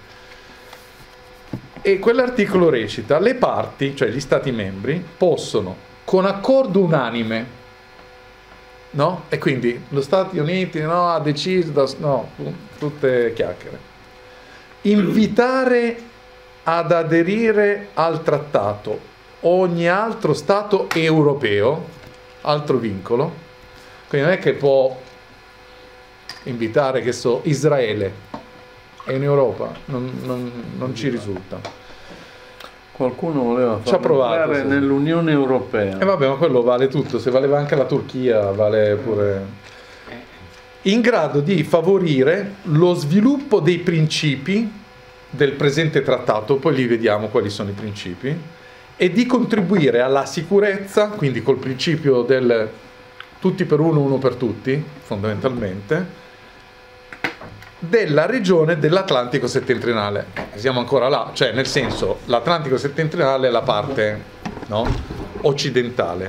E quell'articolo recita: le parti, cioè gli Stati membri, possono, con accordo unanime, no? E quindi lo Stati Uniti no, ha deciso, no, tutte chiacchiere, invitare ad aderire al trattato ogni altro Stato europeo, altro vincolo, quindi non è che può invitare, che so, Israele, è in Europa, non ci risulta. Qualcuno voleva Ci ha provato, entrare sì, nell'Unione Europea. E vabbè, ma quello vale tutto, se valeva anche la Turchia, vale pure. In grado di favorire lo sviluppo dei principi del presente trattato, poi li vediamo quali sono i principi, e di contribuire alla sicurezza, quindi col principio del tutti per uno, uno per tutti, fondamentalmente, della regione dell'Atlantico settentrionale. Siamo ancora là, cioè nel senso, l'Atlantico settentrionale è la parte, no, occidentale.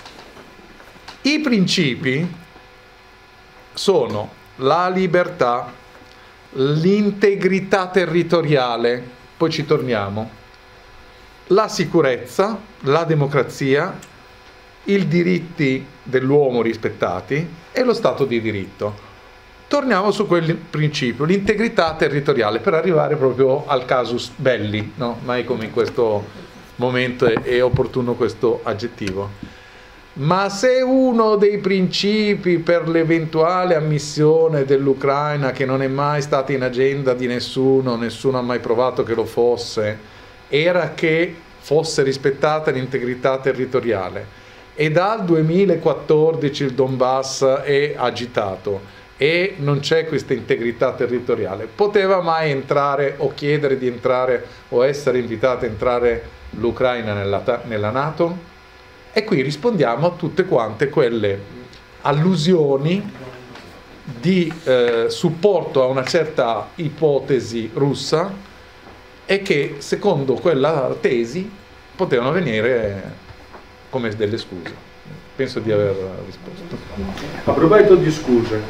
I principi sono la libertà, l'integrità territoriale, poi ci torniamo, la sicurezza, la democrazia, i diritti dell'uomo rispettati e lo Stato di diritto. Torniamo su quel principio, l'integrità territoriale, per arrivare proprio al casus belli, no? Mai come in questo momento è opportuno questo aggettivo. Ma se uno dei principi per l'eventuale ammissione dell'Ucraina, che non è mai stata in agenda di nessuno ha mai provato che lo fosse, era che fosse rispettata l'integrità territoriale, e dal 2014 il Donbass è agitato e non c'è questa integrità territoriale, poteva mai entrare o chiedere di entrare o essere invitata a entrare l'Ucraina nella NATO? E qui rispondiamo a tutte quante quelle allusioni di supporto a una certa ipotesi russa, e che secondo quella tesi potevano venire come delle scuse. Penso di aver risposto. A proposito di scuse,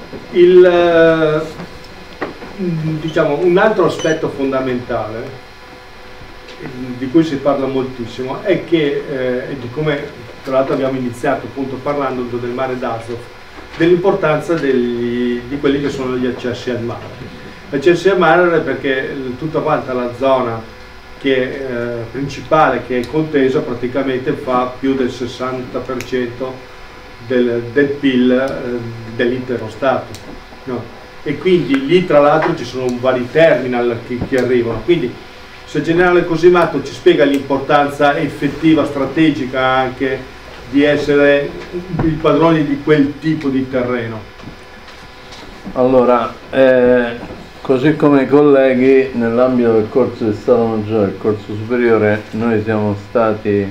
diciamo, un altro aspetto fondamentale di cui si parla moltissimo è che, di come tra l'altro abbiamo iniziato appunto parlando del mare d'Azov, dell'importanza di quelli che sono gli accessi al mare. Gli accessi al mare perché tutta quanta la zona principale che è contesa praticamente fa più del 60% del PIL dell'intero Stato, no? E quindi lì tra l'altro ci sono vari terminal che arrivano, quindi se il generale Cosimato ci spiega l'importanza effettiva, strategica anche di essere i padroni di quel tipo di terreno. Allora, così come i colleghi, nell'ambito del corso di Stato Maggiore, del corso superiore, noi siamo stati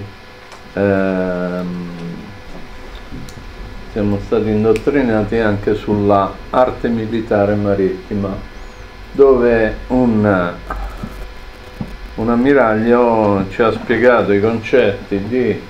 indottrinati anche sulla arte militare marittima, dove un ammiraglio ci ha spiegato i concetti di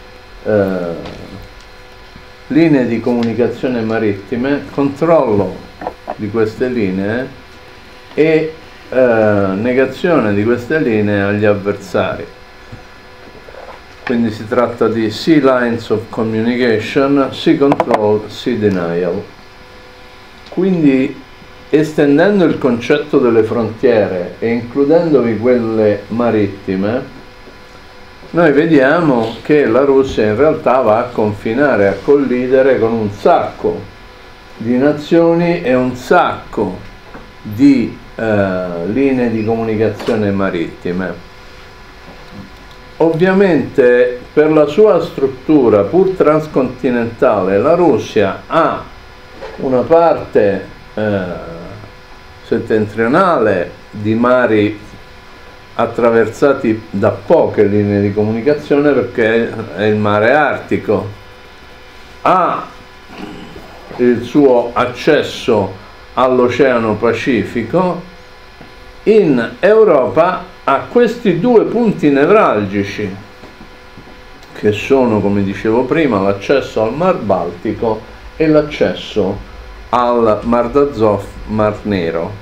linee di comunicazione marittime, controllo di queste linee e negazione di queste linee agli avversari. Quindi si tratta di Sea Lines of Communication, Sea Control, Sea Denial. Quindi, estendendo il concetto delle frontiere e includendovi quelle marittime, noi vediamo che la Russia in realtà va a confinare, a collidere con un sacco di nazioni e un sacco di linee di comunicazione marittime. Ovviamente per la sua struttura pur transcontinentale la Russia ha una parte settentrionale di mari attraversati da poche linee di comunicazione perché è il mare Artico, ha il suo accesso all'Oceano Pacifico. In Europa ha questi due punti nevralgici che sono, come dicevo prima, l'accesso al Mar Baltico e l'accesso al Mar d'Azov, Mar Nero.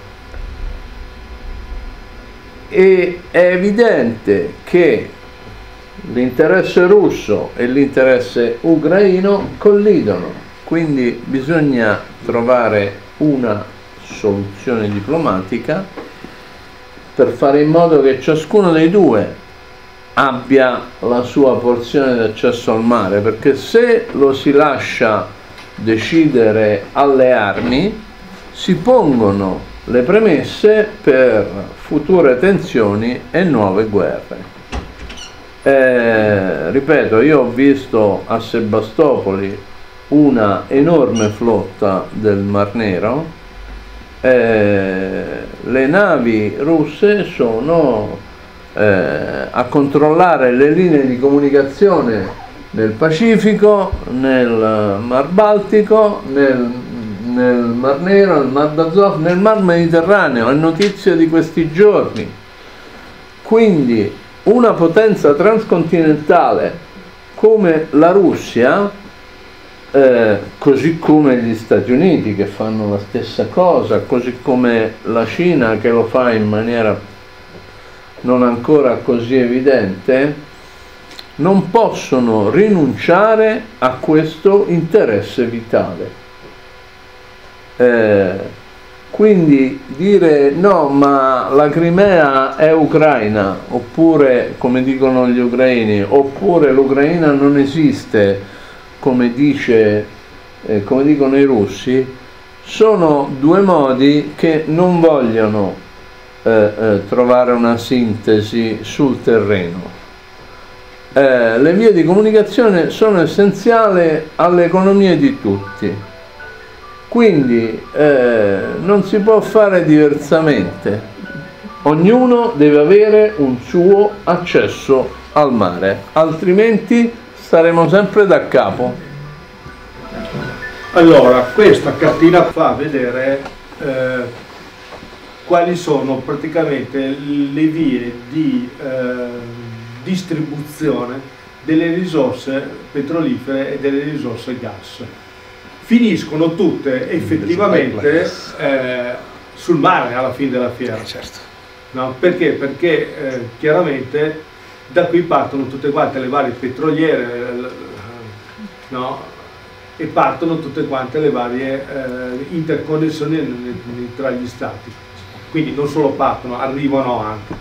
E è evidente che l'interesse russo e l'interesse ucraino collidono, quindi bisogna trovare una soluzione diplomatica per fare in modo che ciascuno dei due abbia la sua porzione di accesso al mare, perché se lo si lascia decidere alle armi si pongono le premesse per future tensioni e nuove guerre. Ripeto, io ho visto a Sebastopoli una enorme flotta del Mar Nero, le navi russe sono a controllare le linee di comunicazione nel Pacifico, nel Mar Baltico, nel Mar Nero, nel Mar d'Azov, nel Mar Mediterraneo. È notizia di questi giorni. Quindi una potenza transcontinentale come la Russia, così come gli Stati Uniti che fanno la stessa cosa, così come la Cina che lo fa in maniera non ancora così evidente, non possono rinunciare a questo interesse vitale. Quindi dire no, ma la Crimea è ucraina, oppure come dicono gli ucraini, oppure l'Ucraina non esiste, come dicono i russi, sono due modi che non vogliono trovare una sintesi sul terreno. Le vie di comunicazione sono essenziali alle economie di tutti. Quindi non si può fare diversamente, ognuno deve avere un suo accesso al mare, altrimenti staremo sempre da capo. Allora, questa cartina fa vedere quali sono praticamente le vie di distribuzione delle risorse petrolifere e delle risorse gas. Finiscono tutte effettivamente sul mare alla fine della fiera. Certo. No? Perché? Perché chiaramente da qui partono tutte quante le varie petroliere, no? E partono tutte quante le varie interconnessioni tra gli stati. Quindi non solo partono, arrivano anche.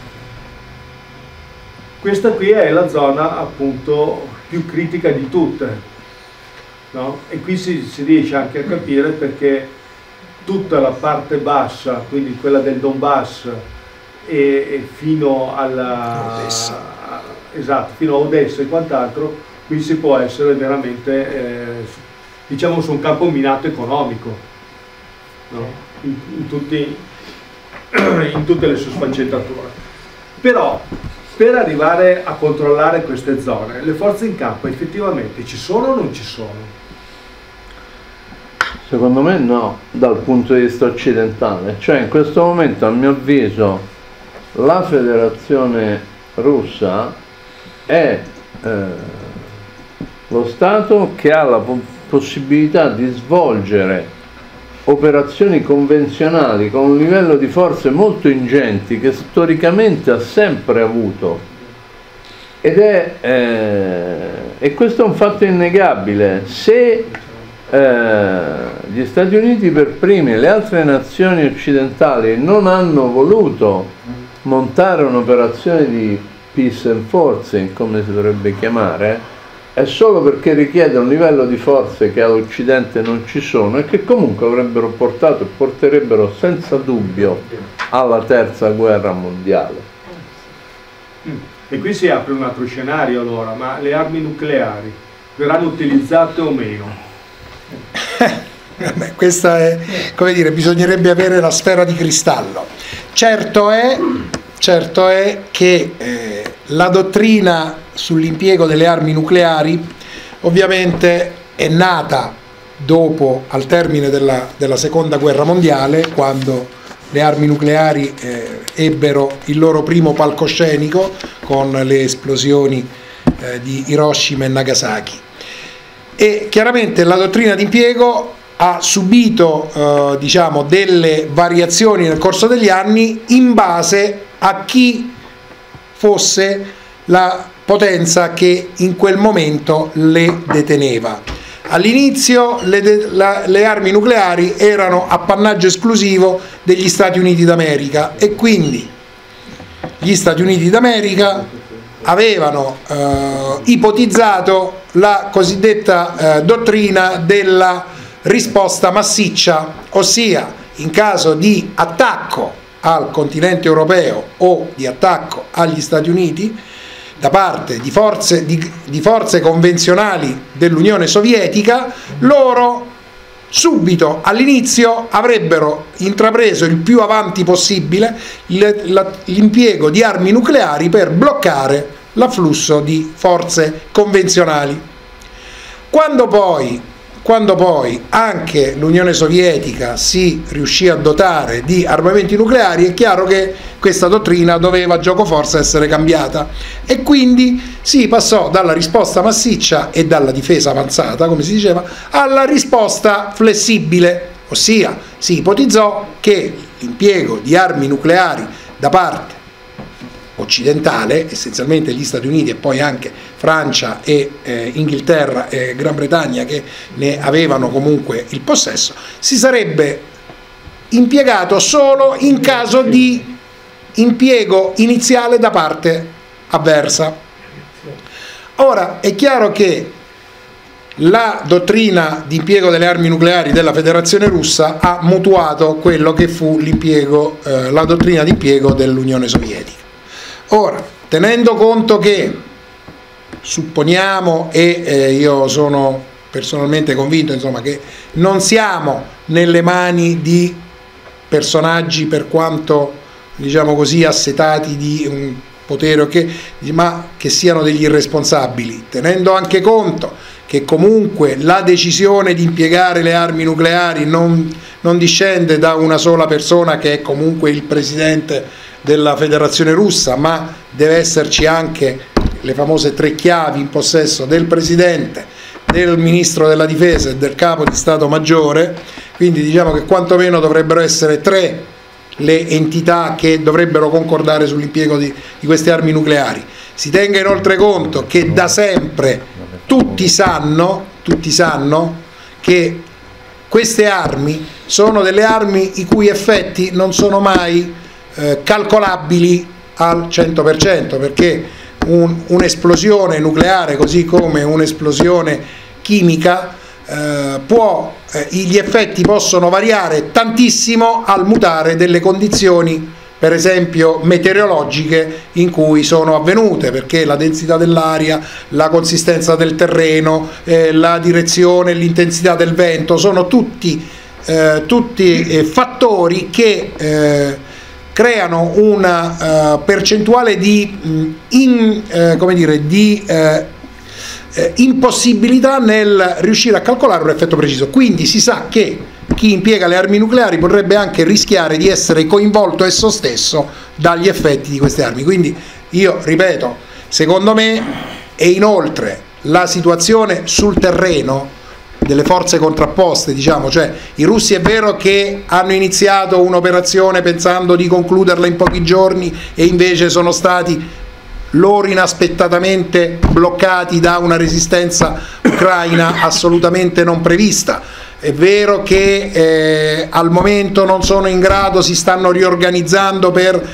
Questa qui è la zona appunto più critica di tutte, no? E qui si riesce anche a capire perché tutta la parte bassa, quindi quella del Donbass e fino alla Odessa. Esatto, fino a Odessa e quant'altro, qui si può essere veramente diciamo su un campo minato economico, no? in tutte le sue sfaccettature. Però per arrivare a controllare queste zone le forze in campo effettivamente ci sono o non ci sono? Secondo me no, dal punto di vista occidentale. Cioè in questo momento, a mio avviso, la Federazione Russa è lo Stato che ha la possibilità di svolgere operazioni convenzionali con un livello di forze molto ingenti che storicamente ha sempre avuto, e questo è un fatto innegabile. Se gli Stati Uniti per primi e le altre nazioni occidentali non hanno voluto montare un'operazione di peace enforcing, come si dovrebbe chiamare, è solo perché richiede un livello di forze che all'Occidente non ci sono e che comunque avrebbero portato e porterebbero senza dubbio alla terza guerra mondiale. E qui si apre un altro scenario allora, ma le armi nucleari verranno utilizzate o meno? Beh, questa è, come dire, bisognerebbe avere la sfera di cristallo. Certo è che la dottrina sull'impiego delle armi nucleari ovviamente è nata dopo, al termine della seconda guerra mondiale, quando le armi nucleari ebbero il loro primo palcoscenico con le esplosioni di Hiroshima e Nagasaki. E chiaramente la dottrina d'impiego ha subito diciamo delle variazioni nel corso degli anni in base a chi fosse la potenza che in quel momento le deteneva. All'inizio le armi nucleari erano appannaggio esclusivo degli Stati Uniti d'America e quindi gli Stati Uniti d'America avevano ipotizzato la cosiddetta dottrina della risposta massiccia, ossia in caso di attacco al continente europeo o di attacco agli Stati Uniti da parte di forze convenzionali dell'Unione Sovietica, loro subito all'inizio avrebbero intrapreso il più avanti possibile l'impiego di armi nucleari per bloccare l'afflusso di forze convenzionali. Quando poi anche l'Unione Sovietica si riuscì a dotare di armamenti nucleari, è chiaro che questa dottrina doveva giocoforza essere cambiata e quindi si passò dalla risposta massiccia e dalla difesa avanzata, come si diceva, alla risposta flessibile, ossia si ipotizzò che l'impiego di armi nucleari da parte occidentale, essenzialmente gli Stati Uniti e poi anche Francia e Inghilterra e Gran Bretagna che ne avevano comunque il possesso, si sarebbe impiegato solo in caso di impiego iniziale da parte avversa. Ora è chiaro che la dottrina di impiego delle armi nucleari della Federazione Russa ha mutuato quello che fu l'impiego, la dottrina di impiego dell'Unione Sovietica. Ora, tenendo conto che supponiamo, e io sono personalmente convinto, insomma, che non siamo nelle mani di personaggi, per quanto diciamo così assetati di un potere, ma che siano degli irresponsabili, tenendo anche conto che comunque la decisione di impiegare le armi nucleari non discende da una sola persona, che è comunque il presidente della Federazione Russa, ma deve esserci anche le famose 3 chiavi in possesso del Presidente, del Ministro della Difesa e del Capo di Stato Maggiore, quindi diciamo che quantomeno dovrebbero essere 3 le entità che dovrebbero concordare sull'impiego di queste armi nucleari. Si tenga inoltre conto che da sempre tutti sanno che queste armi sono delle armi i cui effetti non sono mai calcolabili al 100%, perché un'esplosione nucleare, così come un'esplosione chimica, gli effetti possono variare tantissimo al mutare delle condizioni, per esempio meteorologiche, in cui sono avvenute, perché la densità dell'aria, la consistenza del terreno, la direzione, l'intensità del vento sono tutti fattori che creano una percentuale di impossibilità nel riuscire a calcolare un effetto preciso. Quindi si sa che chi impiega le armi nucleari potrebbe anche rischiare di essere coinvolto esso stesso dagli effetti di queste armi. Quindi io ripeto, secondo me, e inoltre la situazione sul terreno delle forze contrapposte, diciamo, cioè i russi è vero che hanno iniziato un'operazione pensando di concluderla in pochi giorni e invece sono stati loro inaspettatamente bloccati da una resistenza ucraina assolutamente non prevista. È vero che al momento non sono in grado, si stanno riorganizzando per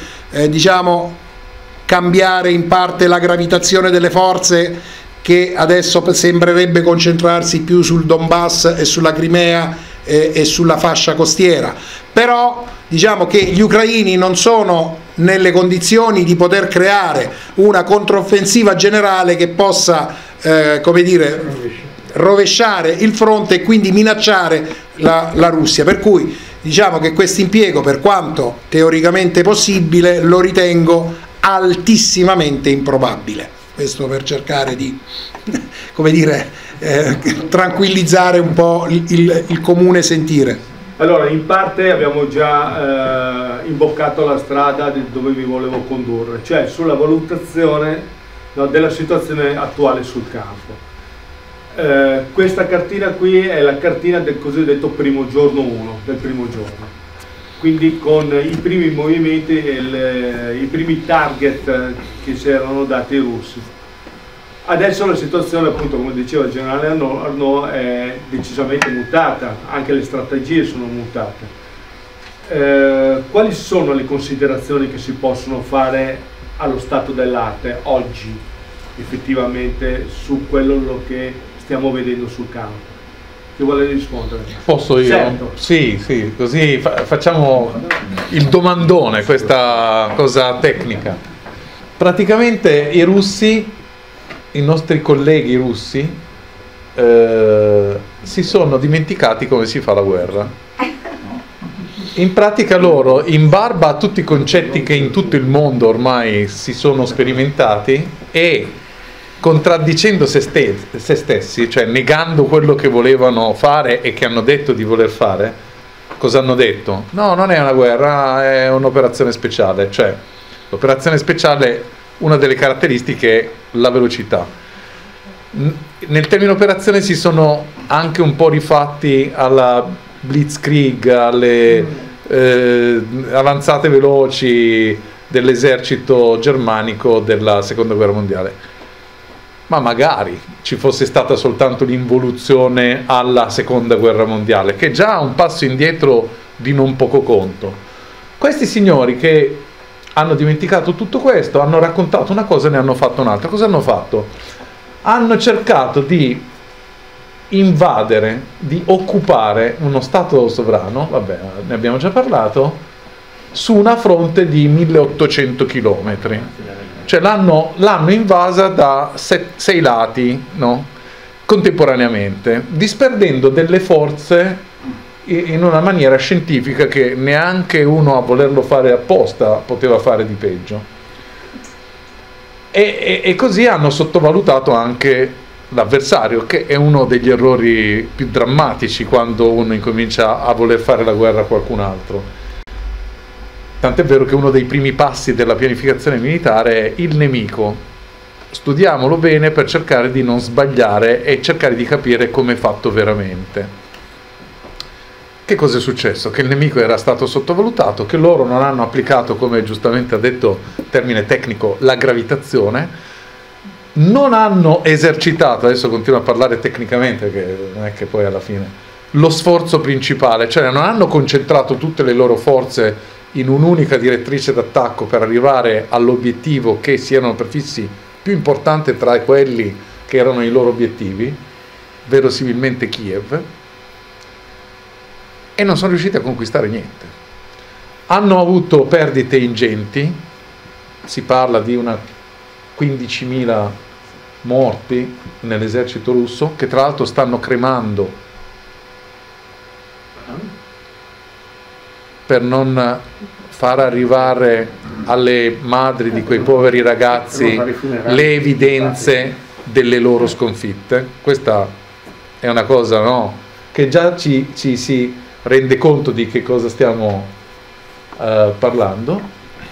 cambiare in parte la gravitazione delle forze, che adesso sembrerebbe concentrarsi più sul Donbass e sulla Crimea e sulla fascia costiera, però diciamo che gli ucraini non sono nelle condizioni di poter creare una controffensiva generale che possa rovesciare il fronte e quindi minacciare la Russia, per cui diciamo che questo impiego, per quanto teoricamente possibile, lo ritengo altissimamente improbabile. Questo per cercare di tranquillizzare un po' il comune sentire. Allora, in parte abbiamo già imboccato la strada dove vi volevo condurre, cioè sulla valutazione della situazione attuale sul campo. Questa cartina qui è la cartina del cosiddetto primo giorno 1, del primo giorno. Quindi con i primi movimenti e i primi target che si erano dati ai russi. Adesso la situazione, appunto, come diceva il generale Arnaud, è decisamente mutata, anche le strategie sono mutate. Quali sono le considerazioni che si possono fare allo stato dell'arte oggi, effettivamente, su quello che stiamo vedendo sul campo? Chi vuole rispondere? Posso io? Certo. Sì, così facciamo il domandone, questa cosa tecnica. Praticamente i russi, i nostri colleghi russi, si sono dimenticati come si fa la guerra. In pratica loro, in barba a tutti i concetti che in tutto il mondo ormai si sono sperimentati e contraddicendo se stessi, cioè negando quello che volevano fare e che hanno detto di voler fare, cosa hanno detto? No, non è una guerra, è un'operazione speciale. Cioè, l'operazione speciale, una delle caratteristiche è la velocità. Nel termine operazione si sono anche un po' rifatti alla Blitzkrieg, alle avanzate veloci dell'esercito germanico della seconda guerra mondiale. Ma magari ci fosse stata soltanto l'involuzione alla seconda guerra mondiale, che è già un passo indietro di non poco conto. Questi signori che hanno dimenticato tutto questo, hanno raccontato una cosa e ne hanno fatto un'altra. Cosa hanno fatto? Hanno cercato di invadere, di occupare uno stato sovrano, vabbè, ne abbiamo già parlato, su una fronte di 1800 chilometri. Cioè l'hanno invasa da 6 lati, no? Contemporaneamente, disperdendo delle forze in una maniera scientifica che neanche uno a volerlo fare apposta poteva fare di peggio. E così hanno sottovalutato anche l'avversario, che è uno degli errori più drammatici quando uno incomincia a voler fare la guerra a qualcun altro. Tant'è vero che uno dei primi passi della pianificazione militare è il nemico. Studiamolo bene per cercare di non sbagliare e cercare di capire come è fatto veramente. Che cosa è successo? Che il nemico era stato sottovalutato, che loro non hanno applicato, come giustamente ha detto, termine tecnico, la gravitazione, non hanno esercitato, adesso continuo a parlare tecnicamente perché non è che poi alla fine, lo sforzo principale, cioè non hanno concentrato tutte le loro forze in un'unica direttrice d'attacco per arrivare all'obiettivo che si erano prefissi più importante tra quelli che erano i loro obiettivi, verosimilmente Kiev, e non sono riusciti a conquistare niente. Hanno avuto perdite ingenti, si parla di una 15.000 morti nell'esercito russo, che tra l'altro stanno cremando per non far arrivare alle madri di quei poveri ragazzi le evidenze delle loro sconfitte. Questa è una cosa, no? Che già ci si rende conto di che cosa stiamo parlando.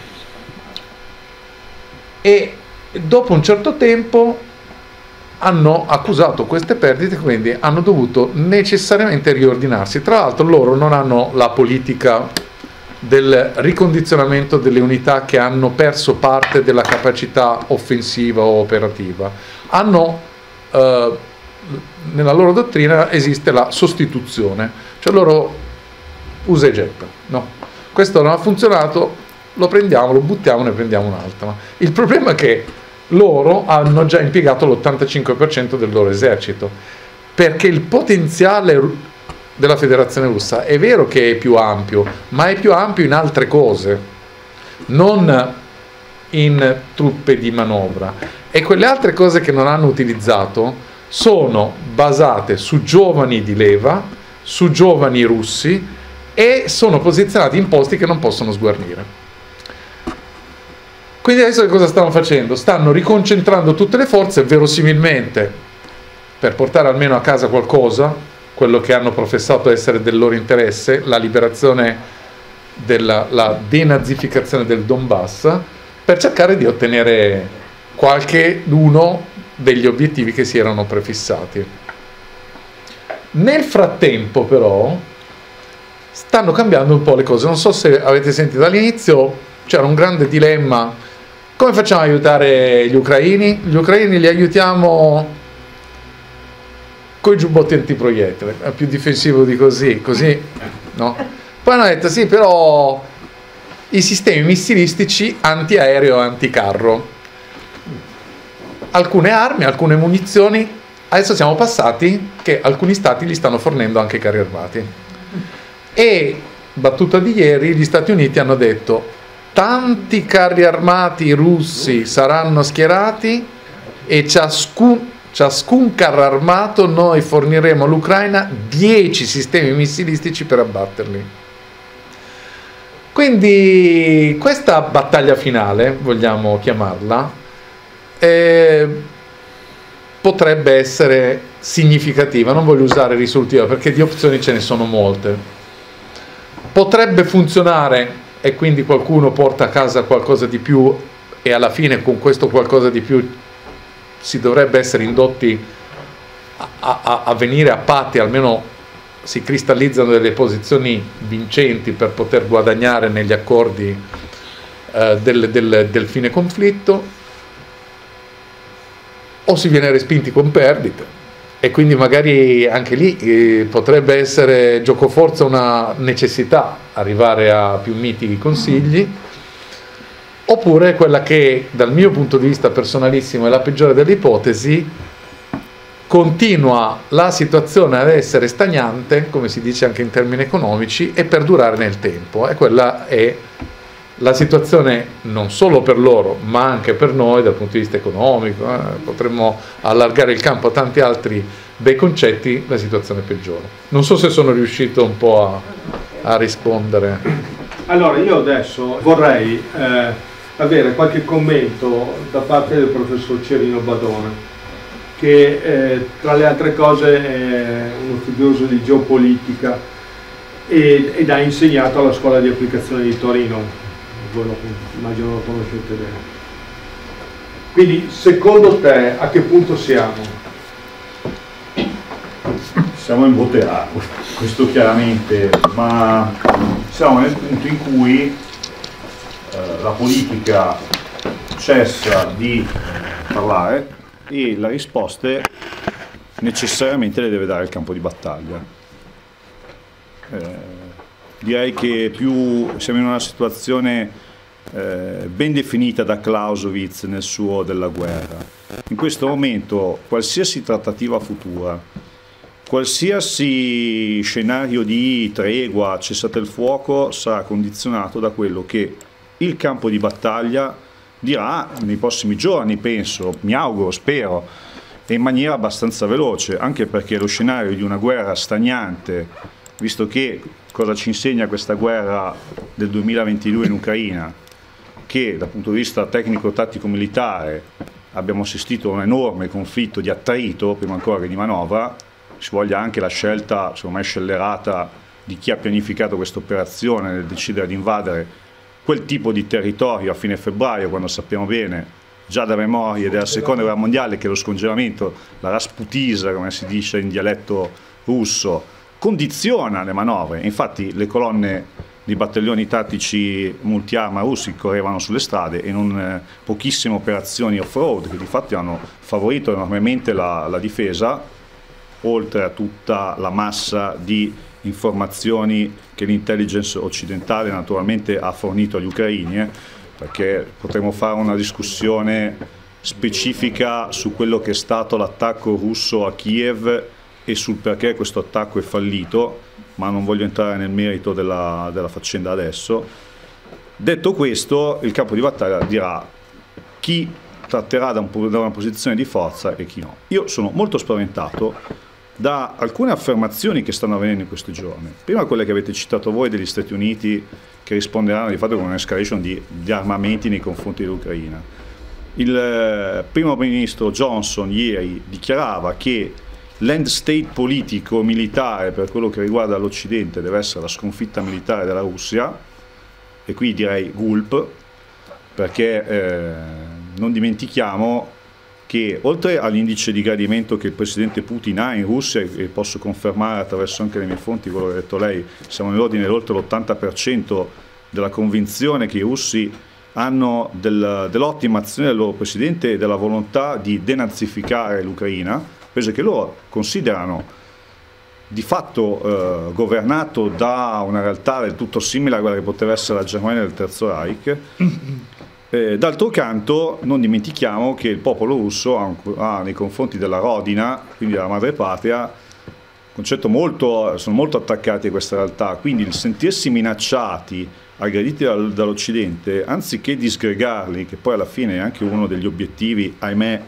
E dopo un certo tempo hanno accusato queste perdite, quindi hanno dovuto necessariamente riordinarsi. Tra l'altro loro non hanno la politica del ricondizionamento delle unità che hanno perso parte della capacità offensiva o operativa. Hanno nella loro dottrina esiste la sostituzione, cioè loro usa e getta, no? Questo non ha funzionato, lo prendiamo, lo buttiamo, ne prendiamo un'altra. Il problema è che loro hanno già impiegato l'85% del loro esercito, perché il potenziale della Federazione Russa è vero che è più ampio, ma è più ampio in altre cose, non in truppe di manovra, e quelle altre cose che non hanno utilizzato sono basate su giovani di leva, su giovani russi, e sono posizionati in posti che non possono sguarnire. Quindi adesso che cosa stanno facendo? Stanno riconcentrando tutte le forze, verosimilmente per portare almeno a casa qualcosa, quello che hanno professato essere del loro interesse, la liberazione la denazificazione del Donbass, per cercare di ottenere uno degli obiettivi che si erano prefissati. Nel frattempo però stanno cambiando un po' le cose. Non so se avete sentito all'inizio, c'era un grande dilemma: come facciamo ad aiutare gli ucraini? Gli ucraini li aiutiamo con i giubbotti antiproiettile, è più difensivo di così, no? Poi hanno detto sì, però i sistemi missilistici antiaereo e anticarro, alcune armi, alcune munizioni. Adesso siamo passati che alcuni stati gli stanno fornendo anche carri armati. E battuta di ieri, gli Stati Uniti hanno detto: tanti carri armati russi saranno schierati e ciascun carro armato noi forniremo all'Ucraina 10 sistemi missilistici per abbatterli. Quindi questa battaglia finale, vogliamo chiamarla, potrebbe essere significativa. Non voglio usare risolutiva perché di opzioni ce ne sono molte. Potrebbe funzionare e quindi qualcuno porta a casa qualcosa di più, e alla fine con questo qualcosa di più si dovrebbe essere indotti a venire a patti, almeno si cristallizzano delle posizioni vincenti per poter guadagnare negli accordi del fine conflitto, o si viene respinti con perdite, e quindi magari anche lì potrebbe essere giocoforza una necessità arrivare a più miti consigli. Oppure quella che dal mio punto di vista personalissimo è la peggiore delle ipotesi: continua la situazione ad essere stagnante, come si dice anche in termini economici, e perdurare nel tempo. E quella è la situazione non solo per loro, ma anche per noi dal punto di vista economico. Potremmo allargare il campo a tanti altri bei concetti, la situazione peggiore. Non so se sono riuscito un po' a rispondere. Allora, io adesso vorrei avere qualche commento da parte del professor Cerino Badone, che tra le altre cose è uno studioso di geopolitica ed ha insegnato alla scuola di applicazione di Torino. voi immagino lo conoscete bene. Quindi, secondo te, a che punto siamo? Siamo in botte acqua, questo chiaramente, ma siamo nel punto in cui la politica cessa di parlare e le risposte necessariamente le deve dare il campo di battaglia. Direi che siamo in una situazione ben definita da Clausewitz nel suo della guerra. In questo momento qualsiasi trattativa futura, qualsiasi scenario di tregua, cessate il fuoco, sarà condizionato da quello che il campo di battaglia dirà nei prossimi giorni, penso, mi auguro, spero, e in maniera abbastanza veloce, anche perché lo scenario di una guerra stagnante, visto che cosa ci insegna questa guerra del 2022 in Ucraina, che dal punto di vista tecnico-tattico-militare abbiamo assistito a un enorme conflitto di attrito, prima ancora che di manovra, ci voglia anche la scelta, secondo me, scellerata di chi ha pianificato questa operazione nel decidere di invadere quel tipo di territorio a fine febbraio, quando sappiamo bene, già da memorie della seconda guerra mondiale, che lo scongelamento, la Rasputisa, come si dice in dialetto russo, condiziona le manovre. Infatti le colonne di battaglioni tattici multiarma russi correvano sulle strade e non pochissime operazioni off-road che di fatto hanno favorito enormemente la difesa, oltre a tutta la massa di informazioni che l'intelligence occidentale naturalmente ha fornito agli ucraini, perché potremmo fare una discussione specifica su quello che è stato l'attacco russo a Kiev e sul perché questo attacco è fallito, ma non voglio entrare nel merito della faccenda adesso. Detto questo, il campo di battaglia dirà chi tratterà da una posizione di forza e chi no. Io sono molto spaventato da alcune affermazioni che stanno avvenendo in questi giorni. Prima quelle che avete citato voi degli Stati Uniti, che risponderanno di fatto con un'escalation di armamenti nei confronti dell'Ucraina. Il primo ministro Johnson ieri dichiarava che l'end state politico-militare per quello che riguarda l'Occidente deve essere la sconfitta militare della Russia, e qui direi gulp, perché non dimentichiamo che oltre all'indice di gradimento che il presidente Putin ha in Russia, e posso confermare attraverso anche le mie fonti quello che ha detto lei, siamo nell'ordine oltre l'80% della convinzione che i russi hanno dell'ottima azione del loro presidente e della volontà di denazificare l'Ucraina, penso che loro considerano di fatto governato da una realtà del tutto simile a quella che poteva essere la Germania del Terzo Reich. D'altro canto non dimentichiamo che il popolo russo ha nei confronti della Rodina, quindi della madrepatria, sono molto attaccati a questa realtà, quindi il sentirsi minacciati, aggrediti dall'Occidente, anziché disgregarli, che poi alla fine è anche uno degli obiettivi, ahimè,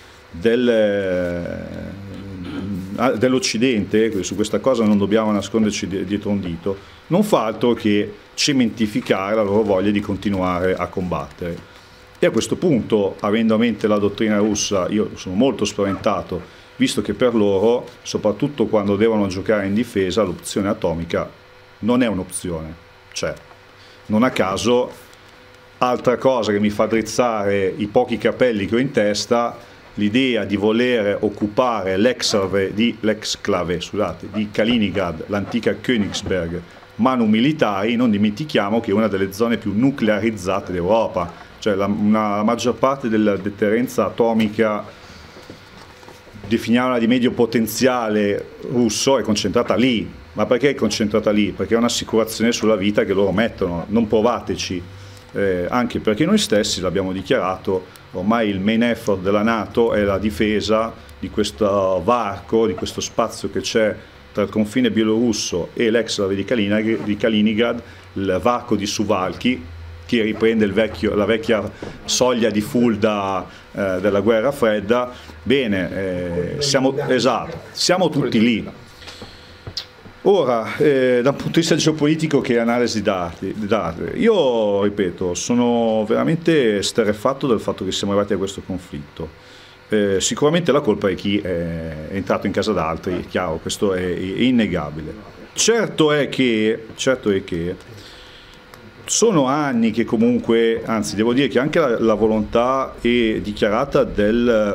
dell'Occidente, su questa cosa non dobbiamo nasconderci dietro un dito, non fa altro che cementificare la loro voglia di continuare a combattere. E a questo punto, avendo a mente la dottrina russa, io sono molto spaventato, visto che per loro, soprattutto quando devono giocare in difesa, l'opzione atomica non è un'opzione. Cioè, non a caso, altra cosa che mi fa drizzare i pochi capelli che ho in testa, l'idea di voler occupare l'exclave di Kaliningrad, l'antica Königsberg, manu militari. Non dimentichiamo che è una delle zone più nuclearizzate d'Europa, cioè la maggior parte della deterrenza atomica, definiamola di medio potenziale russo, è concentrata lì. Ma perché è concentrata lì? Perché è un'assicurazione sulla vita che loro mettono, non provateci, anche perché noi stessi l'abbiamo dichiarato, ormai il main effort della NATO è la difesa di questo varco, di questo spazio che c'è tra il confine bielorusso e l'ex-enclave di Kaliningrad, il varco di Suwalki, che riprende la vecchia soglia di Fulda della guerra fredda. Bene, siamo tutti lì. Ora, da un punto di vista geopolitico, che analisi date? Io, ripeto, sono veramente esterrefatto del fatto che siamo arrivati a questo conflitto. Sicuramente la colpa è chi è entrato in casa d'altri, è chiaro, questo è innegabile. Certo è che sono anni che comunque, anzi devo dire che anche la volontà è dichiarata della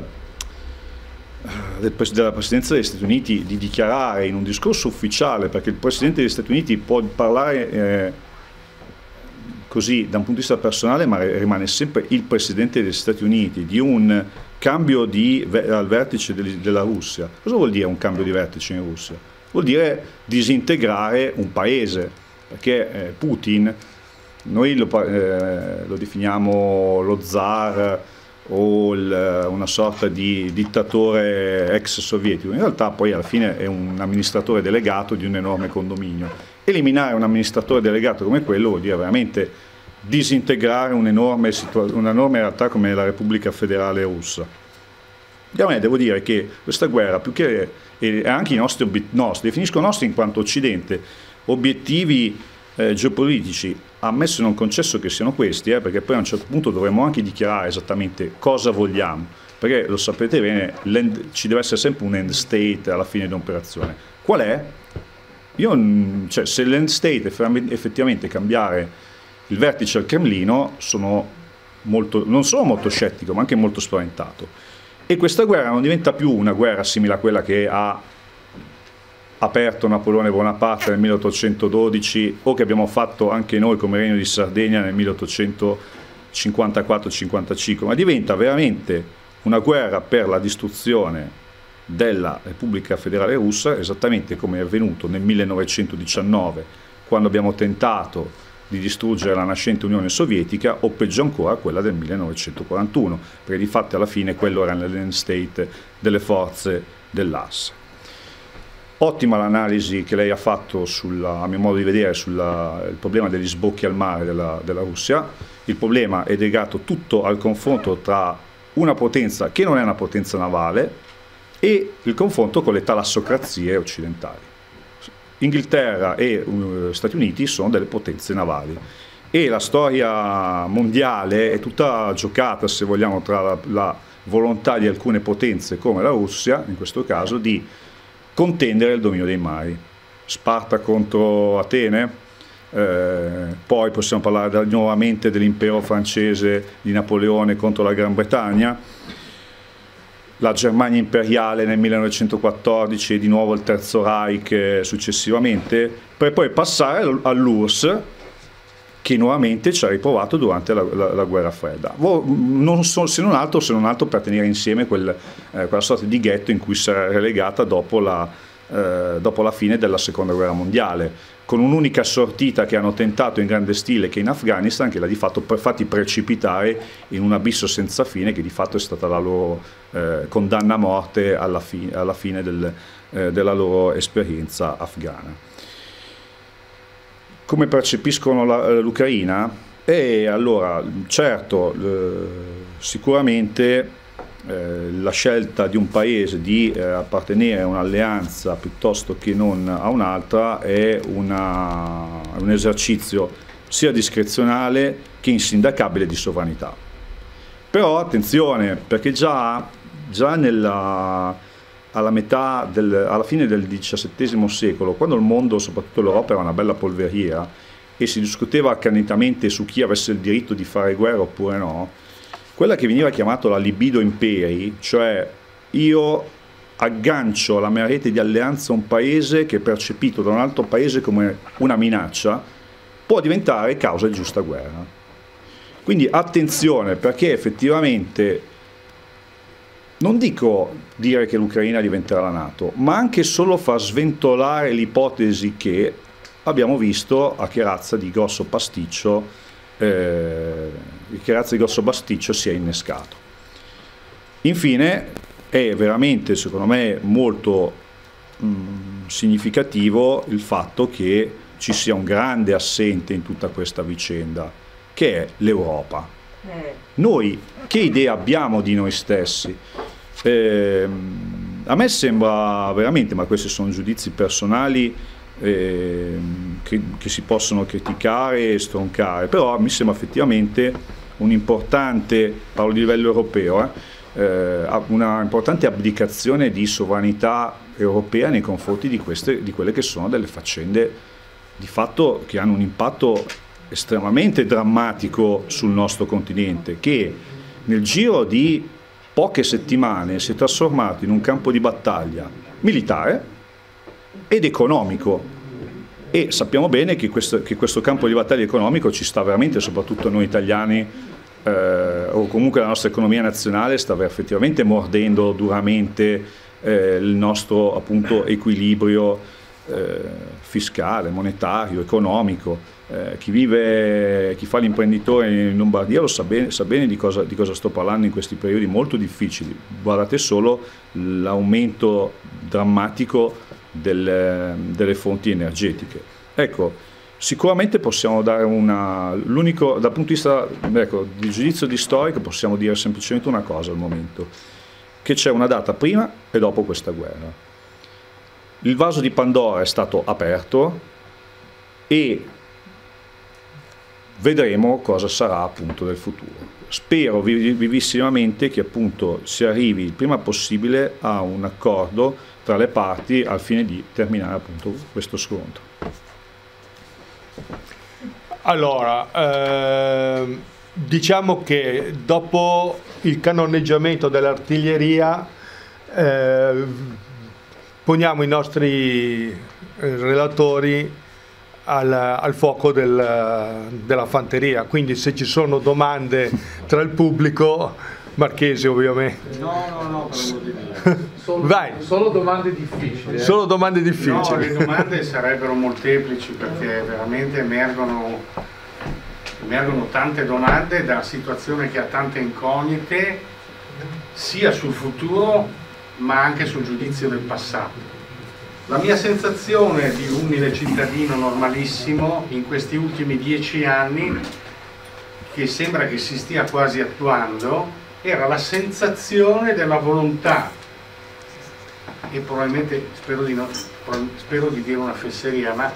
Presidenza degli Stati Uniti di dichiarare in un discorso ufficiale, perché il Presidente degli Stati Uniti può parlare così da un punto di vista personale, ma rimane sempre il Presidente degli Stati Uniti, di un cambio al vertice della Russia. Cosa vuol dire un cambio di vertice in Russia? Vuol dire disintegrare un paese, perché Putin, noi lo definiamo lo zar o una sorta di dittatore ex sovietico, in realtà poi alla fine è un amministratore delegato di un enorme condominio. Eliminare un amministratore delegato come quello vuol dire veramente disintegrare un'enorme realtà come la Repubblica Federale Russa. E a me devo dire che questa guerra, più che anche i nostri definisco nostri in quanto Occidente, obiettivi geopolitici, ammesso e non concesso che siano questi, perché poi a un certo punto dovremmo anche dichiarare esattamente cosa vogliamo, perché lo sapete bene, ci deve essere sempre un end state alla fine di un'operazione. Qual è? Cioè, se l'end state è effettivamente cambiare il vertice al Cremlino, non sono molto scettico, ma anche molto spaventato. E questa guerra non diventa più una guerra simile a quella che ha aperto Napoleone Bonaparte nel 1812 o che abbiamo fatto anche noi come Regno di Sardegna nel 1854-55, ma diventa veramente una guerra per la distruzione della Repubblica Federale Russa, esattamente come è avvenuto nel 1919, quando abbiamo tentato di distruggere la nascente Unione Sovietica, o peggio ancora quella del 1941, perché di fatto alla fine quello era l'end state delle forze dell'asse. Ottima l'analisi che lei ha fatto, a mio modo di vedere, sul problema degli sbocchi al mare della Russia. Il problema è legato tutto al confronto tra una potenza che non è una potenza navale e il confronto con le talassocrazie occidentali. Inghilterra e Stati Uniti sono delle potenze navali e la storia mondiale è tutta giocata, se vogliamo, tra la volontà di alcune potenze come la Russia, in questo caso, di contendere il dominio dei mari. Sparta contro Atene, poi possiamo parlare nuovamente dell'impero francese di Napoleone contro la Gran Bretagna, la Germania imperiale nel 1914 e di nuovo il Terzo Reich successivamente, per poi passare all'URSS, che nuovamente ci ha riprovato durante la guerra fredda, se non altro per tenere insieme quella sorta di ghetto in cui si era relegata dopo la fine della seconda guerra mondiale, con un'unica sortita che hanno tentato in grande stile, che in Afghanistan, che l'ha di fatto fatti precipitare in un abisso senza fine, che di fatto è stata la loro condanna a morte alla fine della loro esperienza afghana. Come percepiscono l'Ucraina? Allora, certo, sicuramente la scelta di un paese di appartenere a un'alleanza piuttosto che non a un'altra è un esercizio sia discrezionale che insindacabile di sovranità. Però attenzione, perché già alla fine del XVII secolo, quando il mondo, soprattutto l'Europa, era una bella polveriera e si discuteva accanitamente su chi avesse il diritto di fare guerra oppure no, quella che veniva chiamata la libido imperi, cioè io aggancio alla mia rete di alleanza un paese che è percepito da un altro paese come una minaccia, può diventare causa di giusta guerra. Quindi attenzione, perché effettivamente non dico dire che l'Ucraina diventerà la NATO, ma anche solo far sventolare l'ipotesi che abbiamo visto a che razza di grosso pasticcio si è innescato. Infine è veramente, secondo me, molto significativo il fatto che ci sia un grande assente in tutta questa vicenda, che è l'Europa. Noi che idea abbiamo di noi stessi? A me sembra veramente, ma questi sono giudizi personali che si possono criticare e stroncare, però mi sembra effettivamente un importante, parlo di livello europeo, una importante abdicazione di sovranità europea nei confronti di quelle che sono delle faccende di fatto che hanno un impatto estremamente drammatico sul nostro continente, che nel giro di poche settimane si è trasformato in un campo di battaglia militare ed economico. E sappiamo bene che questo campo di battaglia economico ci sta veramente, soprattutto noi italiani, o comunque la nostra economia nazionale sta effettivamente mordendo duramente il nostro appunto equilibrio fiscale, monetario, economico. Chi fa l'imprenditore in Lombardia lo sa bene di cosa sto parlando in questi periodi molto difficili. Guardate solo l'aumento drammatico delle fonti energetiche. Ecco, sicuramente possiamo dare l'unico, dal punto di vista di giudizio di storico, possiamo dire semplicemente una cosa al momento, che c'è una data prima e dopo questa guerra. Il vaso di Pandora è stato aperto e vedremo cosa sarà appunto del futuro. Spero vivissimamente che appunto si arrivi il prima possibile a un accordo tra le parti al fine di terminare appunto questo scontro. Allora, diciamo che dopo il cannoneggiamento dell'artiglieria poniamo i nostri relatori al fuoco della fanteria, quindi se ci sono domande tra il pubblico, Marchesi ovviamente. No, vai. Solo domande difficili. Solo domande difficili. No, le domande sarebbero molteplici perché veramente emergono tante domande da situazione che ha tante incognite sia sul futuro ma anche sul giudizio del passato. La mia sensazione di umile cittadino normalissimo in questi ultimi 10 anni, che sembra che si stia quasi attuando, era la sensazione della volontà, e probabilmente spero di dire una fesseria, ma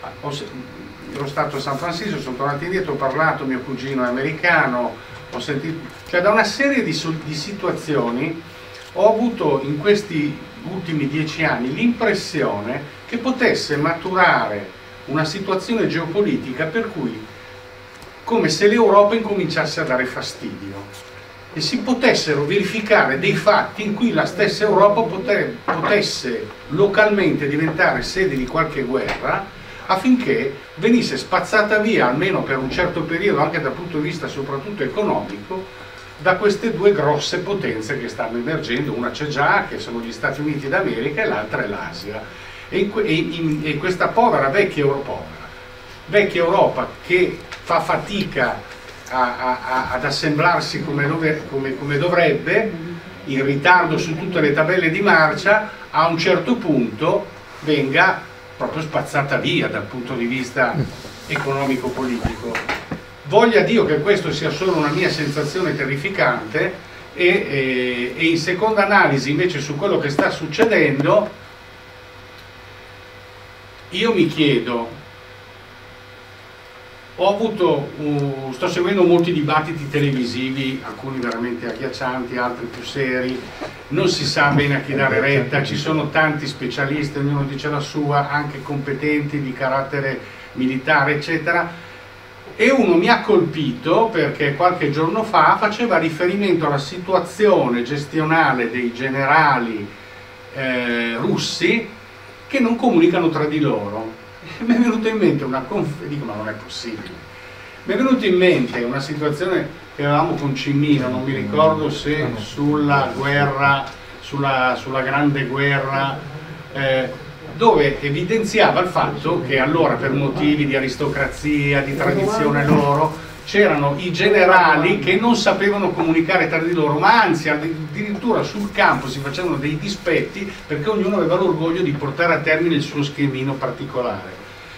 ero stato a San Francisco, sono tornato indietro, ho parlato, mio cugino è americano, ho sentito, cioè da una serie di situazioni ho avuto in questi ultimi 10 anni l'impressione che potesse maturare una situazione geopolitica per cui, come se l'Europa incominciasse a dare fastidio e si potessero verificare dei fatti in cui la stessa Europa potesse localmente diventare sede di qualche guerra, affinché venisse spazzata via, almeno per un certo periodo, anche dal punto di vista soprattutto economico, da queste due grosse potenze che stanno emergendo. Una c'è già, che sono gli Stati Uniti d'America, e l'altra è l'Asia. E questa vecchia Europa che fa fatica ad assemblarsi come dovrebbe, in ritardo su tutte le tabelle di marcia, a un certo punto venga proprio spazzata via dal punto di vista economico-politico. Voglia Dio che questo sia solo una mia sensazione terrificante, e in seconda analisi invece su quello che sta succedendo, io mi chiedo, sto seguendo molti dibattiti televisivi, alcuni veramente agghiaccianti, altri più seri, non si sa bene a chi dare retta, ci sono tanti specialisti, ognuno dice la sua, anche competenti di carattere militare eccetera, e uno mi ha colpito perché qualche giorno fa faceva riferimento alla situazione gestionale dei generali russi che non comunicano tra di loro. Mi è venuta in mente dico, ma non è possibile. Mi è venuta in mente una situazione che avevamo con Cimmino, non mi ricordo se sulla guerra, sulla grande guerra, dove evidenziava il fatto che allora, per motivi di aristocrazia, di tradizione loro, c'erano i generali che non sapevano comunicare tra di loro, ma anzi addirittura sul campo si facevano dei dispetti perché ognuno aveva l'orgoglio di portare a termine il suo schemino particolare.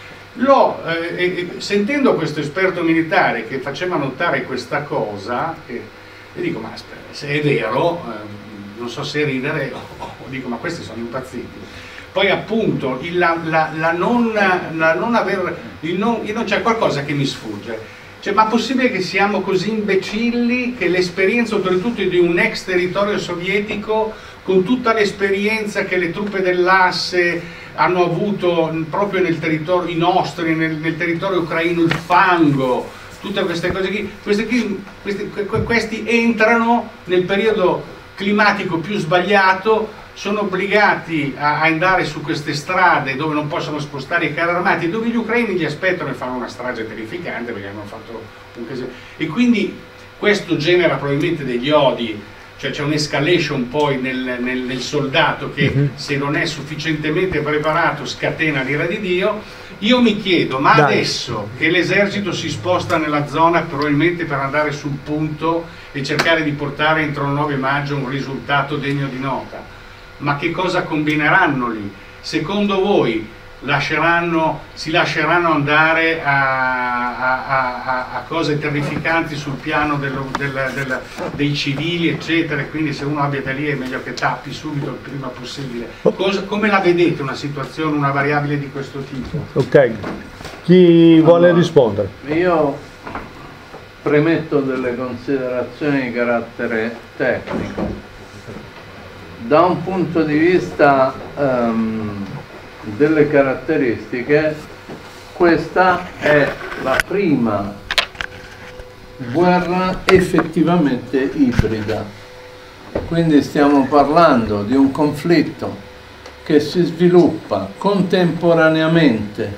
Sentendo questo esperto militare che faceva notare questa cosa, e dico, ma aspetta, se è vero, non so se ridere o dico, ma questi sono impazziti. Poi appunto c'è qualcosa che mi sfugge. Cioè, ma possibile che siamo così imbecilli che l'esperienza oltretutto di un ex territorio sovietico, con tutta l'esperienza che le truppe dell'asse hanno avuto proprio nel territorio, i nostri, nel territorio ucraino, il fango, tutte queste cose qui, questi entrano nel periodo climatico più sbagliato, sono obbligati a andare su queste strade dove non possono spostare i carri armati, dove gli ucraini li aspettano e fanno una strage terrificante perché hanno fatto un casino. E quindi questo genera probabilmente degli odi, cioè c'è un'escalation poi nel soldato che se non è sufficientemente preparato scatena l'ira di Dio. Io mi chiedo, ma adesso che l'esercito si sposta nella zona probabilmente per andare sul punto e cercare di portare entro il 9 maggio un risultato degno di nota, ma che cosa combineranno lì? Secondo voi si lasceranno andare a cose terrificanti sul piano dei civili, eccetera, e quindi se uno abita lì è meglio che tappi subito il prima possibile. Come la vedete una situazione, una variabile di questo tipo? Ok, chi vuole rispondere? Io premetto delle considerazioni di carattere tecnico. Da un punto di vista delle caratteristiche, questa è la prima guerra effettivamente ibrida, quindi stiamo parlando di un conflitto che si sviluppa contemporaneamente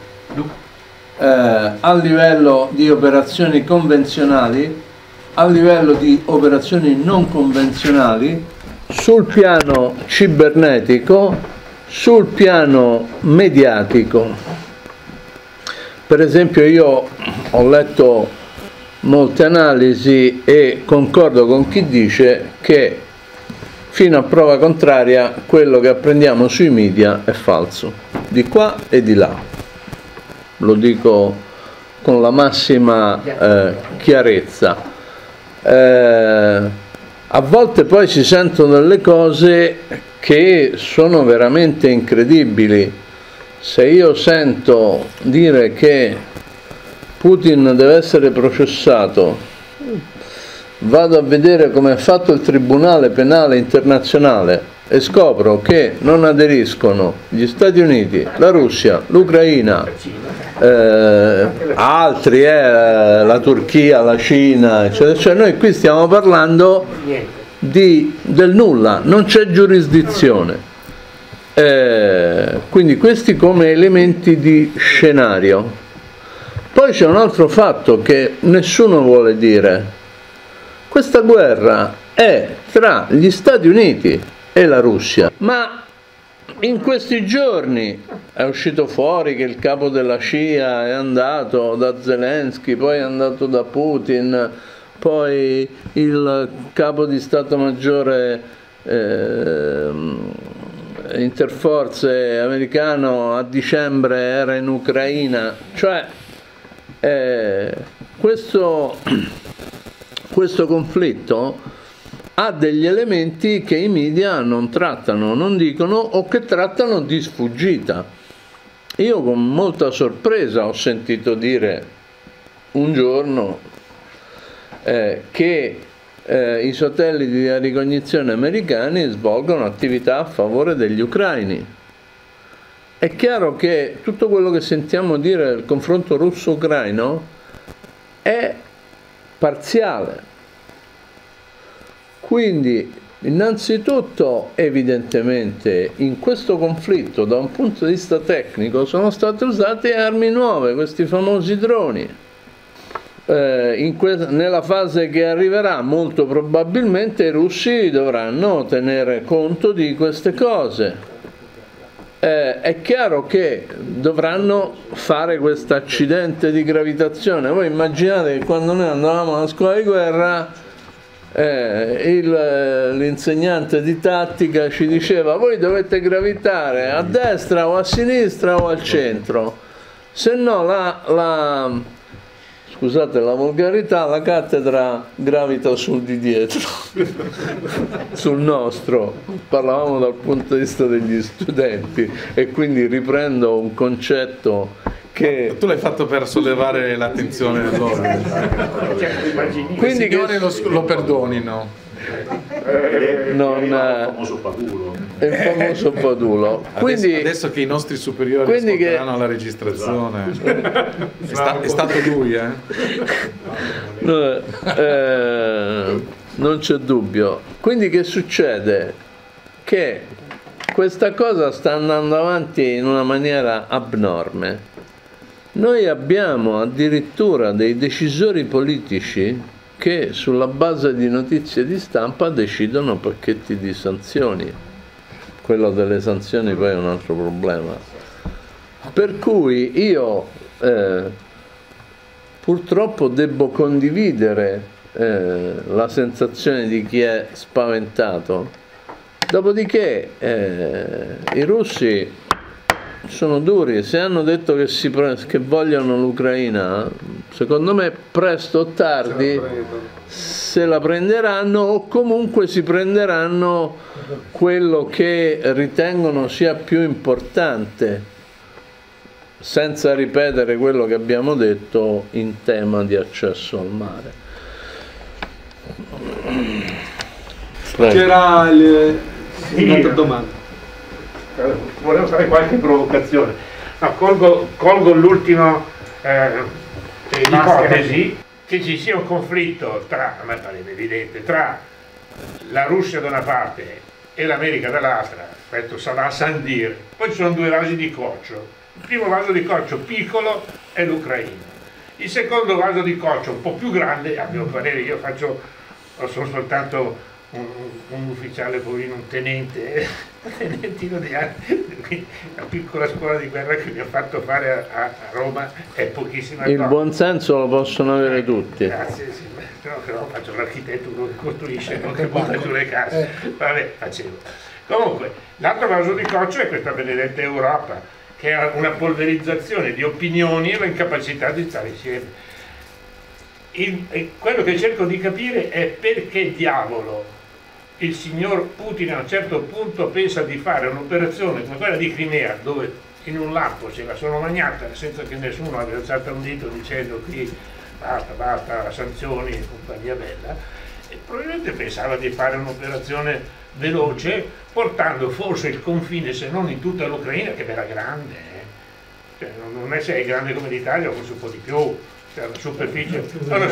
a livello di operazioni convenzionali, a livello di operazioni non convenzionali, sul piano cibernetico, sul piano mediatico. Per esempio, io ho letto molte analisi e concordo con chi dice che fino a prova contraria quello che apprendiamo sui media è falso, di qua e di là. Lo dico con la massima chiarezza. A volte poi si sentono delle cose che sono veramente incredibili. Se io sento dire che Putin deve essere processato, vado a vedere come è fatto il Tribunale Penale Internazionale e scopro che non aderiscono gli Stati Uniti, la Russia, l'Ucraina, altri, la Turchia, la Cina, eccetera. Cioè noi qui stiamo parlando del nulla, non c'è giurisdizione. Quindi questi come elementi di scenario. Poi c'è un altro fatto che nessuno vuole dire. Questa guerra è tra gli Stati Uniti e la Russia, ma in questi giorni è uscito fuori che il capo della CIA è andato da Zelensky, poi è andato da Putin, poi il capo di Stato Maggiore interforze americano a dicembre era in Ucraina. Cioè questo conflitto ha degli elementi che i media non trattano, non dicono o che trattano di sfuggita. Io con molta sorpresa ho sentito dire un giorno che i satelliti di ricognizione americani svolgono attività a favore degli ucraini. È chiaro che tutto quello che sentiamo dire del confronto russo-ucraino è parziale. Quindi, innanzitutto, evidentemente, in questo conflitto, da un punto di vista tecnico, sono state usate armi nuove, questi famosi droni. Nella fase che arriverà, molto probabilmente, i russi dovranno tenere conto di queste cose. È chiaro che dovranno fare questo accidente di gravitazione. Voi immaginate che quando noi andavamo alla scuola di guerra, l'insegnante di tattica ci diceva: voi dovete gravitare a destra o a sinistra o al centro, se no scusate la volgarità, la cattedra gravita sul di dietro, sul nostro. Parlavamo dal punto di vista degli studenti e quindi riprendo un concetto che Tu l'hai fatto per sollevare l'attenzione dell'ordine. quindi I signori lo perdonino. non, il famoso Padulo. è il famoso Padulo. Quindi Adesso che i nostri superiori quindi che- ascolteranno la registrazione, è stato lui, non c'è dubbio. Quindi che succede? Che questa cosa sta andando avanti in una maniera abnorme. Noi abbiamo addirittura dei decisori politici che sulla base di notizie di stampa decidono pacchetti di sanzioni. Quello delle sanzioni poi è un altro problema. Per cui io purtroppo devo condividere la sensazione di chi è spaventato. Dopodiché i russi sono duri, se hanno detto che vogliono l'Ucraina, secondo me presto o tardi se la prenderanno, o comunque si prenderanno quello che ritengono sia più importante, senza ripetere quello che abbiamo detto in tema di accesso al mare. Prego. C'era un'altra domanda. Volevo fare qualche provocazione. No, colgo l'ultima ipotesi che ci sia un conflitto tra, a me pare evidente, tra la Russia da una parte e l'America dall'altra, questo sarà a San dire. Poi ci sono due vasi di coccio. Il primo vaso di coccio piccolo è l'Ucraina. Il secondo vaso di coccio un po' più grande, a mio parere, io sono soltanto un ufficiale, poverino, un tenentino di anni, la piccola scuola di guerra che mi ha fatto fare a Roma è pochissima cosa. Il buonsenso lo possono avere tutti. Grazie, sì, però faccio l'architetto, uno che costruisce, non che butta giù le case. Vabbè, facevo. Comunque, l'altro vaso di coccio è questa benedetta Europa, che ha una polverizzazione di opinioni e l'incapacità di stare insieme. Quello che cerco di capire è perché diavolo il signor Putin a un certo punto pensa di fare un'operazione come quella di Crimea, dove in un lampo ce la sono magnata senza che nessuno abbia alzato un dito dicendo qui basta, sanzioni e compagnia bella, e probabilmente pensava di fare un'operazione veloce, portando forse il confine, se non in tutta l'Ucraina, che era grande, cioè, non è se è grande come l'Italia, forse un po' di più. Cioè, una superficie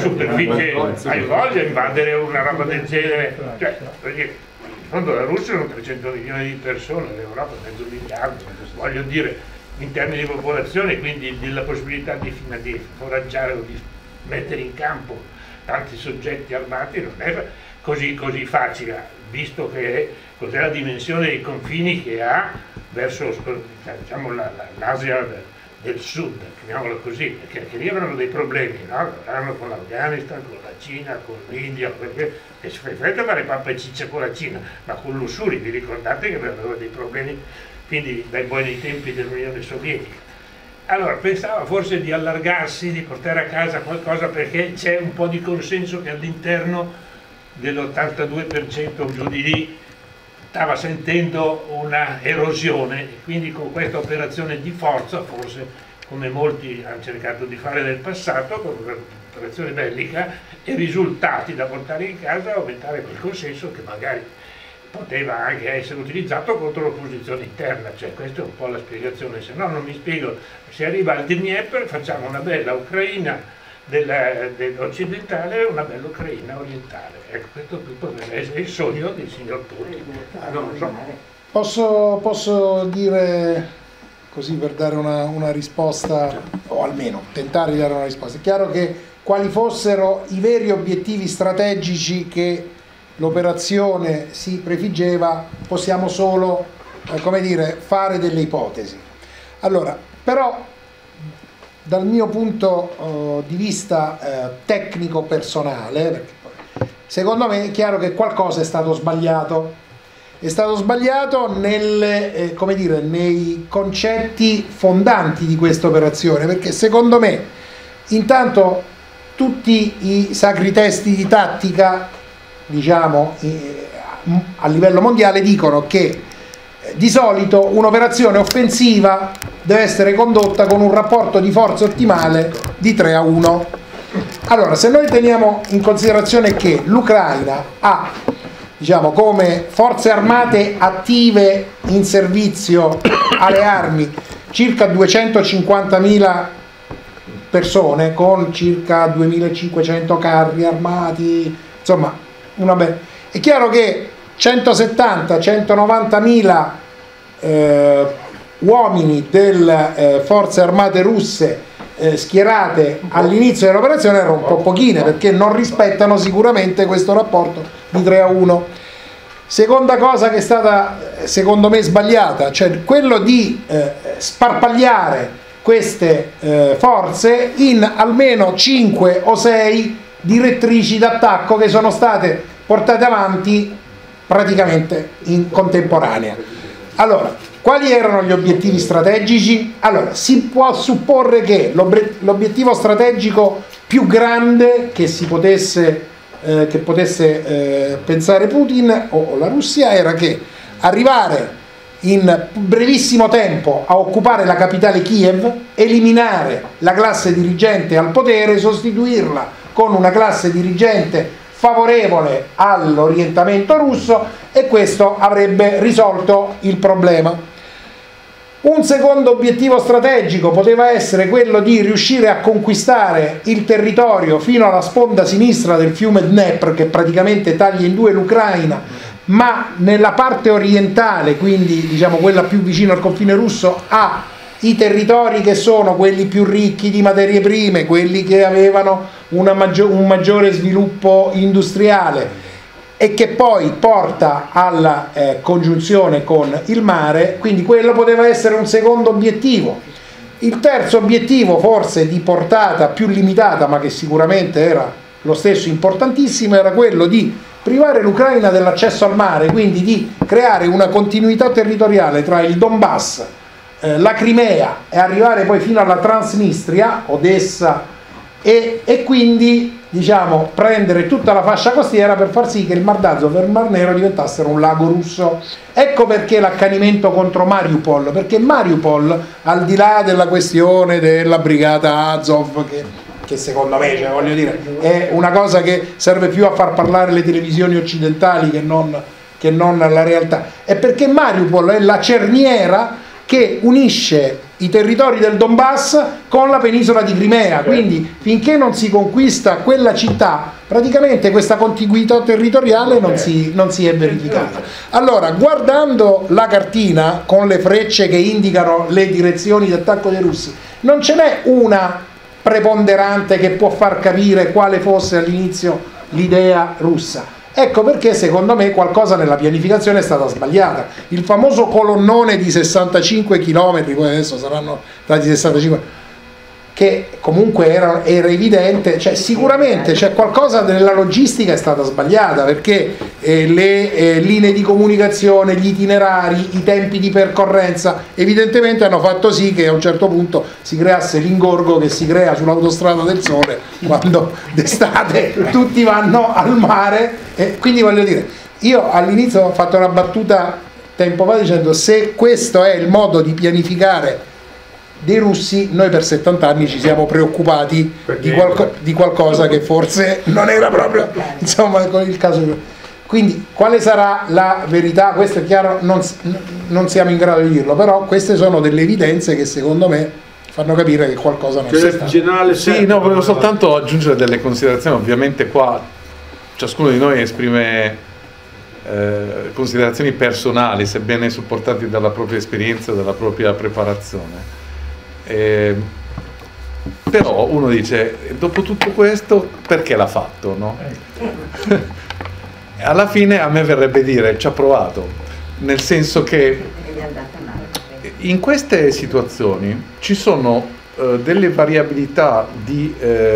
hai voglia di invadere una roba del genere, cioè, perché in fondo la Russia sono 300 milioni di persone, l'Europa è mezzo miliardo, voglio dire, in termini di popolazione, quindi della possibilità di foraggiare o di mettere in campo tanti soggetti armati non è così facile, visto che cos'è la dimensione dei confini che ha verso, diciamo, l'Asia del sud, chiamiamolo così, perché anche lì avranno dei problemi, no? Avranno con l'Afghanistan, con la Cina, con l'India, perché si fa fretta a fare pappa e ciccia con la Cina, ma con l'Ussuri vi ricordate che avevano dei problemi quindi dai buoni tempi dell'Unione Sovietica. Allora pensava forse di allargarsi, di portare a casa qualcosa, perché c'è un po' di consenso che all'interno dell'82% giù di lì stava sentendo una erosione, e quindi con questa operazione di forza, forse come molti hanno cercato di fare nel passato, con un'operazione bellica e risultati da portare in casa, aumentare quel consenso che magari poteva anche essere utilizzato contro l'opposizione interna, cioè questa è un po' la spiegazione, se no non mi spiego, se arriva al Dnieper facciamo una bella Ucraina dell'occidentale e una bella Ucraina orientale. Ecco, questo potrebbe essere il sogno del signor Putin. Non lo so. Posso dire così, per dare una risposta, o almeno tentare di dare una risposta. È chiaro che quali fossero i veri obiettivi strategici che l'operazione si prefiggeva, possiamo solo come dire, fare delle ipotesi. Allora, però dal mio punto di vista tecnico personale, perché secondo me è chiaro che qualcosa è stato sbagliato. È stato sbagliato come dire, nei concetti fondanti di questa operazione, perché secondo me intanto tutti i sacri testi di tattica, diciamo, a livello mondiale dicono che Di solito un'operazione offensiva deve essere condotta con un rapporto di forza ottimale di 3-1. Allora, se noi teniamo in considerazione che l'Ucraina ha, diciamo, come forze armate attive in servizio alle armi circa 250.000 persone, con circa 2.500 carri armati, insomma, è chiaro che 170-190.000 uomini delle forze armate russe schierate all'inizio dell'operazione erano un po' pochine, perché non rispettano sicuramente questo rapporto di 3-1. Seconda cosa che è stata secondo me sbagliata, cioè quello di sparpagliare queste forze in almeno 5 o 6 direttrici d'attacco che sono state portate avanti praticamente in contemporanea. Allora, quali erano gli obiettivi strategici? Allora, si può supporre che l'obiettivo strategico più grande che potesse pensare Putin o la Russia era che arrivare in brevissimo tempo a occupare la capitale Kiev, eliminare la classe dirigente al potere, sostituirla con una classe dirigente favorevole all'orientamento russo, e questo avrebbe risolto il problema. Un secondo obiettivo strategico poteva essere quello di riuscire a conquistare il territorio fino alla sponda sinistra del fiume Dnepr, che praticamente taglia in due l'Ucraina, ma nella parte orientale, quindi diciamo quella più vicina al confine russo, ha i territori che sono quelli più ricchi di materie prime, quelli che avevano un maggiore sviluppo industriale, e che poi porta alla congiunzione con il mare. Quindi quello poteva essere un secondo obiettivo. Il terzo obiettivo, forse di portata più limitata, ma che sicuramente era lo stesso importantissimo, era quello di privare l'Ucraina dell'accesso al mare, quindi di creare una continuità territoriale tra il Donbass, la Crimea, e arrivare poi fino alla Transnistria, Odessa, e quindi diciamo prendere tutta la fascia costiera per far sì che il Mar d'Azov e il Mar Nero diventassero un lago russo. Ecco perché l'accanimento contro Mariupol, perché Mariupol, al di là della questione della brigata Azov, che secondo me, cioè, voglio dire, è una cosa che serve più a far parlare le televisioni occidentali che non la realtà, è perché Mariupol è la cerniera che unisce i territori del Donbass con la penisola di Crimea, quindi finché non si conquista quella città, praticamente questa contiguità territoriale non si è verificata. Allora, guardando la cartina con le frecce che indicano le direzioni di attacco dei russi, non ce n'è una preponderante che può far capire quale fosse all'inizio l'idea russa. Ecco perché secondo me qualcosa nella pianificazione è stata sbagliata. Il famoso colonnone di 65 km, poi adesso saranno stati 65, che comunque era evidente, cioè sicuramente c'è qualcosa nella logistica è stata sbagliata, perché le linee di comunicazione, gli itinerari, i tempi di percorrenza evidentemente hanno fatto sì che a un certo punto si creasse l'ingorgo che si crea sull'autostrada del Sole quando d'estate tutti vanno al mare. E quindi voglio dire, io all'inizio ho fatto una battuta tempo fa dicendo: se questo è il modo di pianificare dei russi, noi per 70 anni ci siamo preoccupati di qualcosa che forse non era proprio, insomma, il caso. Quindi quale sarà la verità? Questo è chiaro, non siamo in grado di dirlo, però queste sono delle evidenze che secondo me fanno capire che qualcosa non si sta. Generale, sì, no, volevo soltanto aggiungere delle considerazioni. Ovviamente qua ciascuno di noi esprime considerazioni personali, sebbene supportate dalla propria esperienza e dalla propria preparazione. Però uno dice, dopo tutto questo perché l'ha fatto, no? Alla fine a me verrebbe dire ci ha provato, nel senso che in queste situazioni ci sono delle variabilità di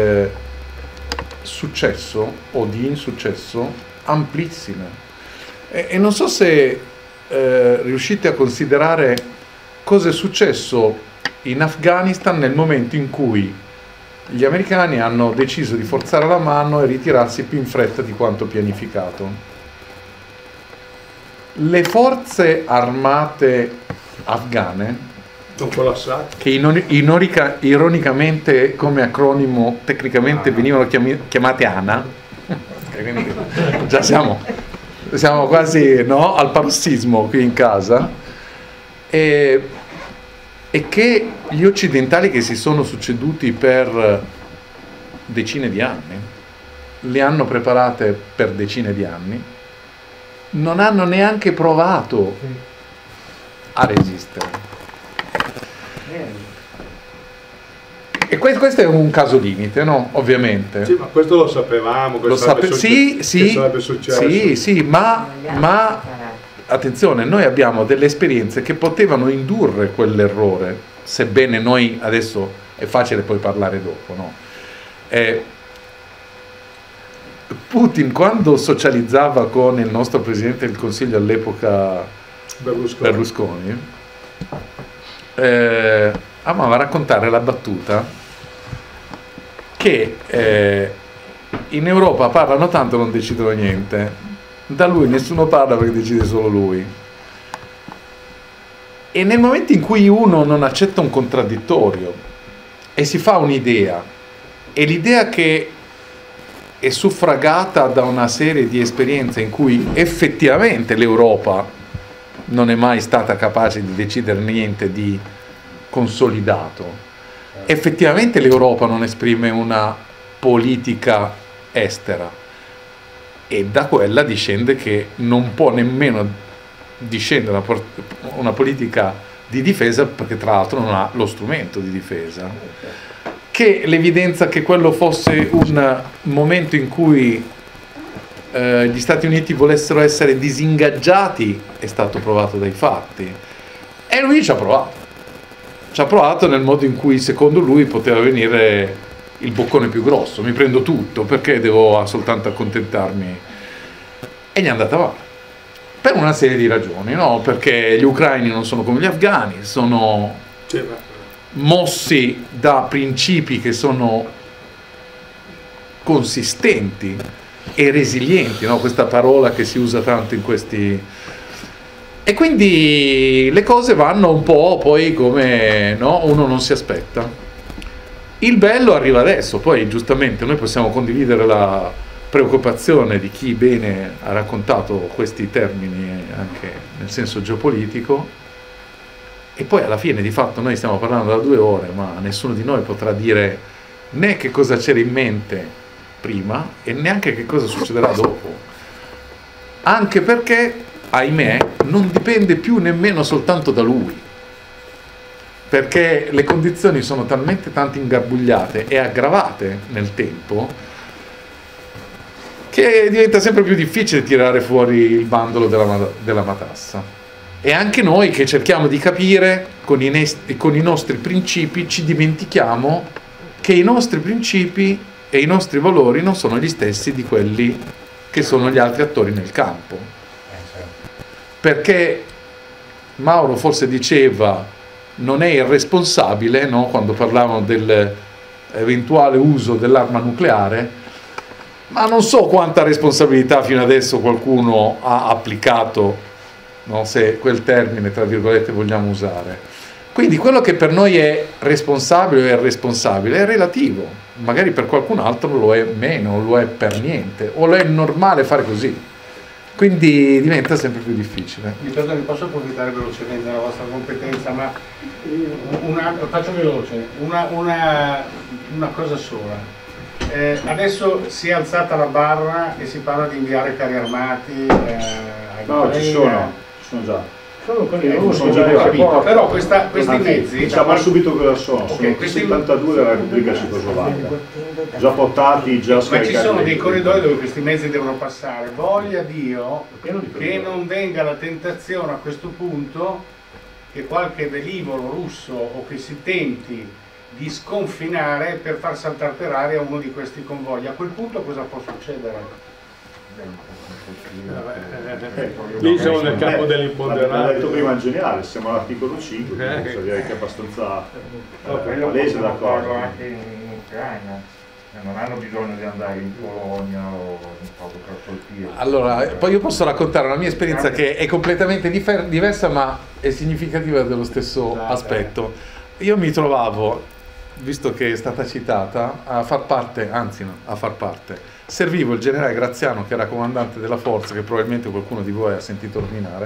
successo o di insuccesso amplissime, e non so se riuscite a considerare cosa è successo in Afghanistan nel momento in cui gli americani hanno deciso di forzare la mano e ritirarsi più in fretta di quanto pianificato. le forze armate afghane, sono collassati. che ironicamente come acronimo tecnicamente venivano chiamate ANA, quindi già siamo quasi, no, al parossismo qui in casa, e che gli occidentali che si sono succeduti per decine di anni, le hanno preparate per decine di anni, non hanno neanche provato a resistere. E questo è un caso limite, no? Ovviamente. Sì, ma questo lo sapevamo, che sarebbe successo. Sì, ma attenzione, noi abbiamo delle esperienze che potevano indurre quell'errore, sebbene noi adesso è facile poi parlare dopo, no? Putin, quando socializzava con il nostro presidente del Consiglio all'epoca Berlusconi, amava raccontare la battuta che in Europa parlano tanto e non decidono niente, da lui nessuno parla perché decide solo lui. E nel momento in cui uno non accetta un contraddittorio e si fa un'idea, e l'idea che è suffragata da una serie di esperienze in cui effettivamente l'Europa non è mai stata capace di decidere niente di consolidato, effettivamente l'Europa non esprime una politica estera, e da quella discende che non può nemmeno discendere una politica di difesa, perché tra l'altro non ha lo strumento di difesa. Che l'evidenza che quello fosse un momento in cui gli Stati Uniti volessero essere disingaggiati è stato provato dai fatti, e lui ci ha provato nel modo in cui secondo lui poteva venire il boccone più grosso: mi prendo tutto perché devo soltanto accontentarmi, e gli è andata male per una serie di ragioni, no? Perché gli ucraini non sono come gli afghani, sono mossi da principi che sono consistenti e resilienti, no? Questa parola che si usa tanto in questi... E quindi le cose vanno un po' poi come, no? Uno non si aspetta. Il bello arriva adesso, poi giustamente noi possiamo condividere la preoccupazione di chi bene ha raccontato questi termini anche nel senso geopolitico. E poi alla fine di fatto noi stiamo parlando da 2 ore, ma nessuno di noi potrà dire né che cosa c'era in mente prima e neanche che cosa succederà dopo. Anche perché, ahimè, non dipende più nemmeno soltanto da lui. Perché le condizioni sono talmente tanto ingarbugliate e aggravate nel tempo che diventa sempre più difficile tirare fuori il bandolo della matassa. E anche noi che cerchiamo di capire con i nostri principi ci dimentichiamo che i nostri principi e i nostri valori non sono gli stessi di quelli che sono gli altri attori nel campo. Perché Mauro forse diceva non è irresponsabile, no? Quando parlavano dell'eventuale uso dell'arma nucleare, ma non so quanta responsabilità fino adesso qualcuno ha applicato, no, se quel termine tra virgolette vogliamo usare. Quindi quello che per noi è responsabile o irresponsabile è relativo, magari per qualcun altro lo è meno, lo è per niente, o lo è normale fare così, quindi diventa sempre più difficile. Mi perdoni, posso approfittare velocemente della vostra competenza, ma faccio veloce, una cosa sola. Adesso si è alzata la barra e si parla di inviare carri armati no, ci sono già. Sono già capito. Però questi mezzi diciamo subito cosa sono. Okay, sono questi 72 della Repubblica Cecoslovacca, già portati, già scaricati. Ma ci sono dei corridoi dove questi mezzi devono passare. Voglia Dio che non venga la tentazione a questo punto che qualche velivolo russo o che si tenti di sconfinare per far saltare per aria uno di questi convogli. A quel punto cosa può succedere? Lì siamo nel campo dell'imponderato. L'ha detto prima il generale, siamo all'articolo 5, quindi direi che è abbastanza palese la cosa. Anche in Ucraina. Non hanno bisogno di andare in Polonia o proprio per colpire. Allora, poi io posso raccontare una mia esperienza che è completamente diversa, ma è significativa dello stesso aspetto. Io mi trovavo, visto che è stata citata, a far parte, servivo il generale Graziano, che era comandante della forza, che probabilmente qualcuno di voi ha sentito nominare,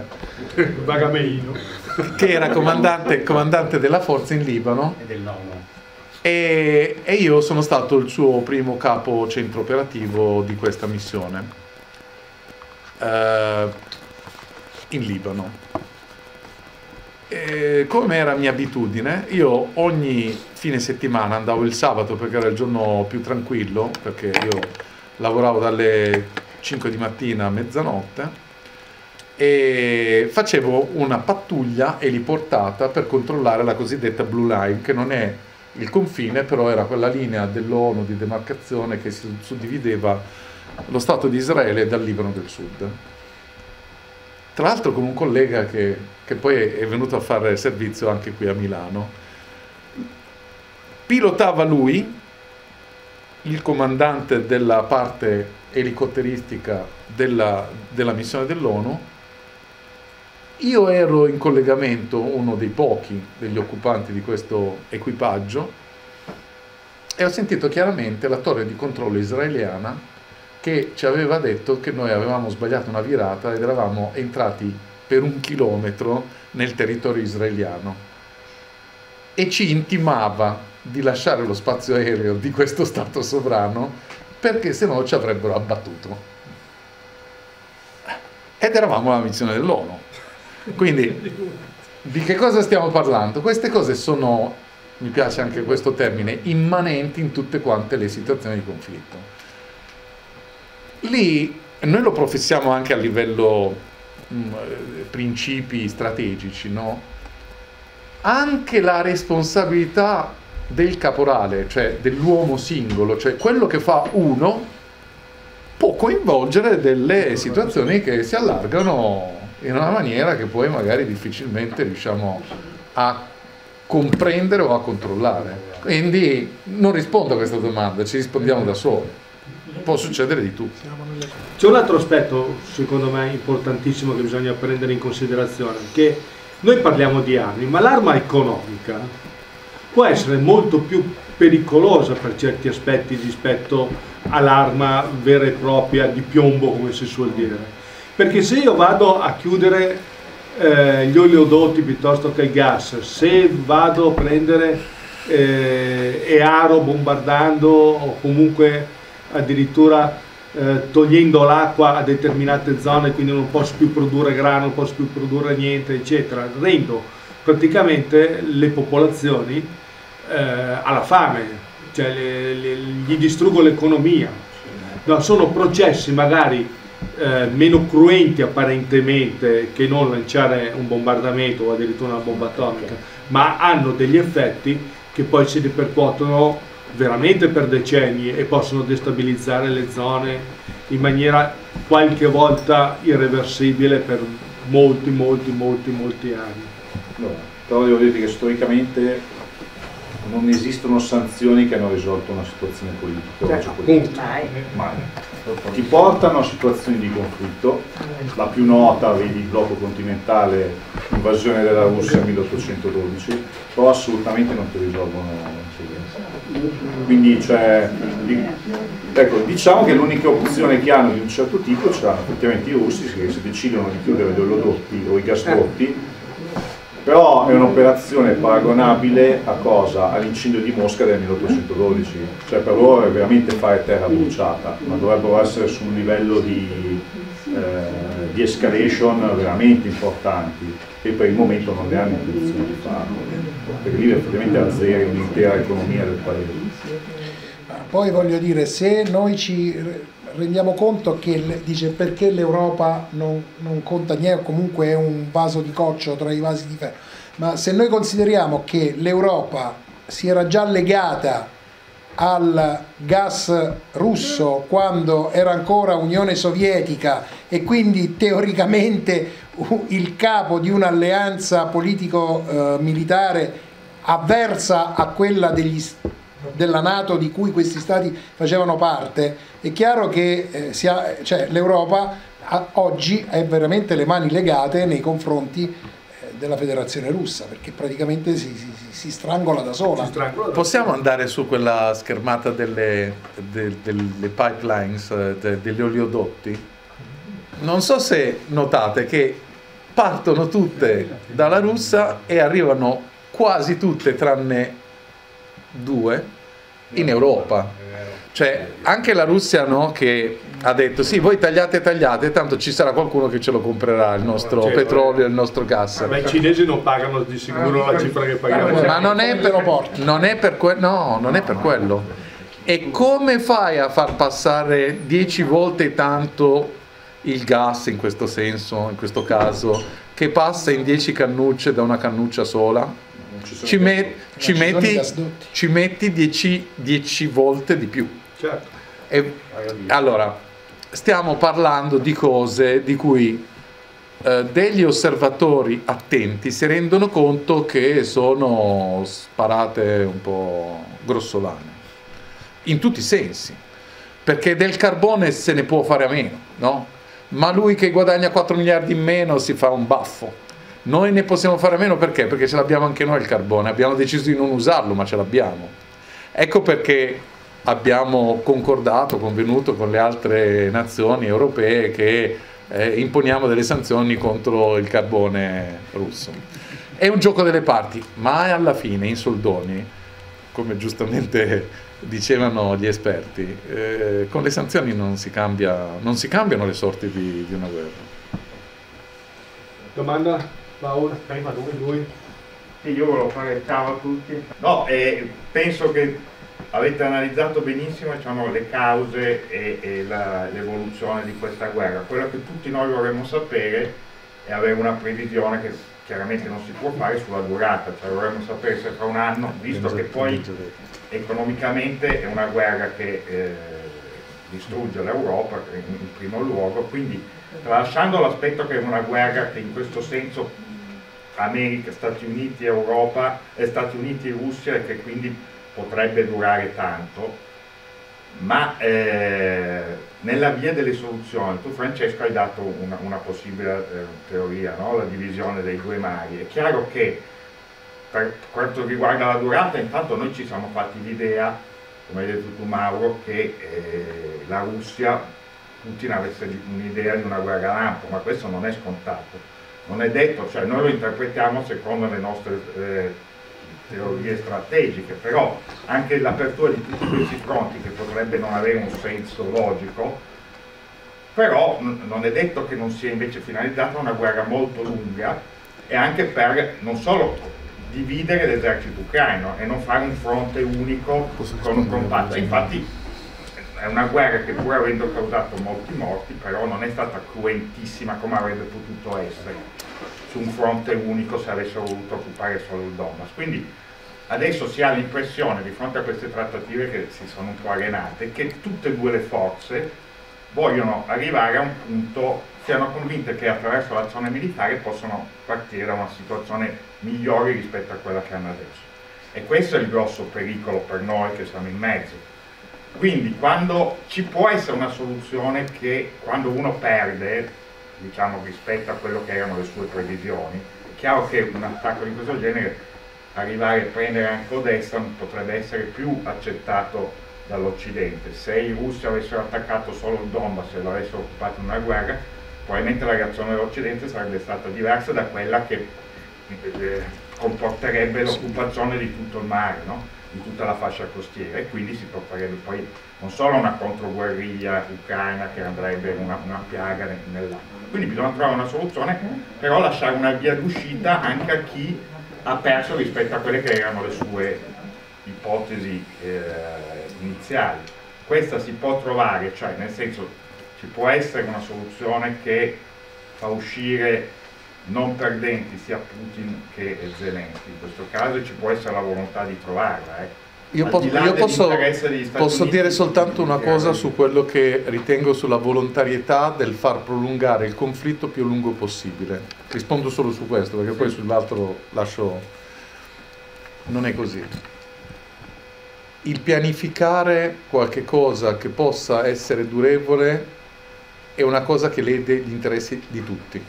che era comandante della forza in Libano. E dell'ONU. E io sono stato il suo primo capo centro operativo di questa missione in Libano. Come era mia abitudine, io ogni fine settimana andavo il sabato, perché era il giorno più tranquillo, perché io lavoravo dalle 5 di mattina a mezzanotte, e facevo una pattuglia eliportata per controllare la cosiddetta Blue Line, che non è il confine, però era quella linea dell'ONU di demarcazione che suddivideva lo Stato di Israele dal Libano del Sud. Tra l'altro con un collega che poi è venuto a fare servizio anche qui a Milano. Pilotava lui, il comandante della parte elicotteristica della missione dell'ONU. Io ero in collegamento, uno dei pochi degli occupanti di questo equipaggio, e ho sentito chiaramente la torre di controllo israeliana che ci aveva detto che noi avevamo sbagliato una virata ed eravamo entrati per 1 chilometro nel territorio israeliano, e ci intimava di lasciare lo spazio aereo di questo Stato sovrano, perché se no ci avrebbero abbattuto. Ed eravamo alla missione dell'ONU. Quindi di che cosa stiamo parlando? Queste cose sono, mi piace anche questo termine, immanenti in tutte quante le situazioni di conflitto. Lì noi lo professiamo anche a livello principi strategici, no? Anche la responsabilità del caporale, cioè dell'uomo singolo, cioè quello che fa uno, può coinvolgere delle situazioni che si allargano in una maniera che poi magari difficilmente riusciamo a comprendere o a controllare. Quindi non rispondo a questa domanda, ci rispondiamo da soli. Può succedere di tutto. C'è un altro aspetto, secondo me, importantissimo che bisogna prendere in considerazione, che noi parliamo di armi, ma l'arma economica può essere molto più pericolosa per certi aspetti rispetto all'arma vera e propria di piombo, come si suol dire. Perché se io vado a chiudere gli oleodotti piuttosto che il gas, se vado a prendere EARO bombardando o comunque addirittura togliendo l'acqua a determinate zone, quindi non posso più produrre grano, non posso più produrre niente, eccetera, rendo praticamente le popolazioni alla fame, cioè gli distruggo l'economia. No, sono processi magari meno cruenti apparentemente che non lanciare un bombardamento o addirittura una bomba atomica, ma hanno degli effetti che poi si ripercuotono veramente per decenni e possono destabilizzare le zone in maniera qualche volta irreversibile per molti anni. Allora, però devo dirti che storicamente non esistono sanzioni che hanno risolto una situazione politica. Mai. Ti portano a situazioni di conflitto. La più nota, vedi il blocco continentale, invasione della Russia 1812, però assolutamente non ti risolvono l'incidenza. Quindi ecco, diciamo che l'unica opzione che hanno di un certo tipo ce l'hanno effettivamente i russi, che se decidono di chiudere gli oleodotti o i gasdotti. Però è un'operazione paragonabile a cosa? All'incendio di Mosca del 1812, cioè per loro è veramente fare terra bruciata, ma dovrebbero essere su un livello di escalation veramente importanti e per il momento non ne hanno intenzione di farlo, perché lì effettivamente azzeri un'intera economia del paese. Poi voglio dire, se noi ci rendiamo conto che dice perché l'Europa non conta niente, comunque è un vaso di coccio tra i vasi di ferro, ma se noi consideriamo che l'Europa si era già legata al gas russo quando era ancora Unione Sovietica e quindi teoricamente il capo di un'alleanza politico-militare avversa a quella della NATO di cui questi stati facevano parte, è chiaro che l'Europa oggi ha veramente le mani legate nei confronti della Federazione Russa, perché praticamente si strangola da sola. Possiamo andare su quella schermata delle pipelines, degli oleodotti? Non so se notate che partono tutte dalla Russia e arrivano quasi tutte, tranne 2, in Europa. Cioè anche la Russia, no, che ha detto sì, voi tagliate, tanto ci sarà qualcuno che ce lo comprerà, il nostro petrolio e il nostro gas. Ma i cinesi non pagano di sicuro la cifra che paghiamo. Ma non è per quello. E come fai a far passare 10 volte tanto il gas, in questo senso, in questo caso, che passa in 10 cannucce da una cannuccia sola? Ci metti 10 volte di più. Certo. E allora stiamo parlando di cose di cui degli osservatori attenti si rendono conto che sono sparate un po' grossolane in tutti i sensi, perché del carbone se ne può fare a meno, no? Ma lui che guadagna 4 miliardi in meno si fa un baffo. Noi ne possiamo fare a meno perché? Perché ce l'abbiamo anche noi il carbone, abbiamo deciso di non usarlo, ma ce l'abbiamo. Ecco perché abbiamo convenuto con le altre nazioni europee che imponiamo delle sanzioni contro il carbone russo. È un gioco delle parti, ma alla fine, in soldoni, come giustamente dicevano gli esperti, con le sanzioni non si cambiano le sorti di una guerra. Domanda? Paolo? Prima lui? Sì, io volevo fare ciao a tutti. No, penso che avete analizzato benissimo, diciamo, le cause e l'evoluzione di questa guerra. Quello che tutti noi vorremmo sapere è avere una previsione che chiaramente non si può fare sulla durata, cioè vorremmo sapere se fra un anno, visto che poi economicamente è una guerra che distrugge l'Europa in primo luogo, quindi tralasciando l'aspetto che è una guerra che in questo senso America, Stati Uniti, Europa, Stati Uniti e Russia, e che quindi potrebbe durare tanto, ma nella via delle soluzioni, tu Francesco hai dato una possibile teoria, no? La divisione dei due mari. È chiaro che per quanto riguarda la durata, intanto noi ci siamo fatti l'idea, come hai detto tu Mauro, che la Russia, Putin avesse un'idea di una guerra lampo, ma questo non è scontato. Non è detto, cioè noi lo interpretiamo secondo le nostre teorie strategiche, però anche l'apertura di tutti questi fronti, che potrebbe non avere un senso logico, però non è detto che non sia invece finalizzata a una guerra molto lunga, e anche per non solo dividere l'esercito ucraino e non fare un fronte unico con Pazza. Infatti è una guerra che, pur avendo causato molti morti, però non è stata cruentissima come avrebbe potuto essere su un fronte unico se avessero voluto occupare solo il Donbass. Quindi adesso si ha l'impressione, di fronte a queste trattative che si sono un po' arenate, che tutte e due le forze vogliono arrivare a un punto, siano convinte che attraverso l'azione militare possono partire da una situazione migliore rispetto a quella che hanno adesso. E questo è il grosso pericolo per noi che siamo in mezzo. Quindi quando ci può essere una soluzione che, quando uno perde, diciamo, rispetto a quello che erano le sue previsioni, è chiaro che un attacco di questo genere, arrivare a prendere anche Odessa, non potrebbe essere più accettato dall'Occidente. Se i russi avessero attaccato solo il Donbass e l'avessero occupato in una guerra, probabilmente la reazione dell'Occidente sarebbe stata diversa da quella che comporterebbe l'occupazione di tutto il mare, no? Di tutta la fascia costiera, e quindi si porterebbe poi non solo una controguerriglia ucraina che andrebbe una piaga nell'acqua. Quindi bisogna trovare una soluzione, però lasciare una via d'uscita anche a chi ha perso rispetto a quelle che erano le sue ipotesi iniziali. Questa si può trovare, cioè nel senso, ci può essere una soluzione che fa uscire non perdenti sia Putin che Zelensky, in questo caso ci può essere la volontà di trovarla. Io posso dire soltanto una cosa su quello che ritengo sulla volontarietà del far prolungare il conflitto più a lungo possibile. Rispondo solo su questo, perché poi sull'altro lascio... non è così. il pianificare qualche cosa che possa essere durevole è una cosa che lede gli interessi di tutti.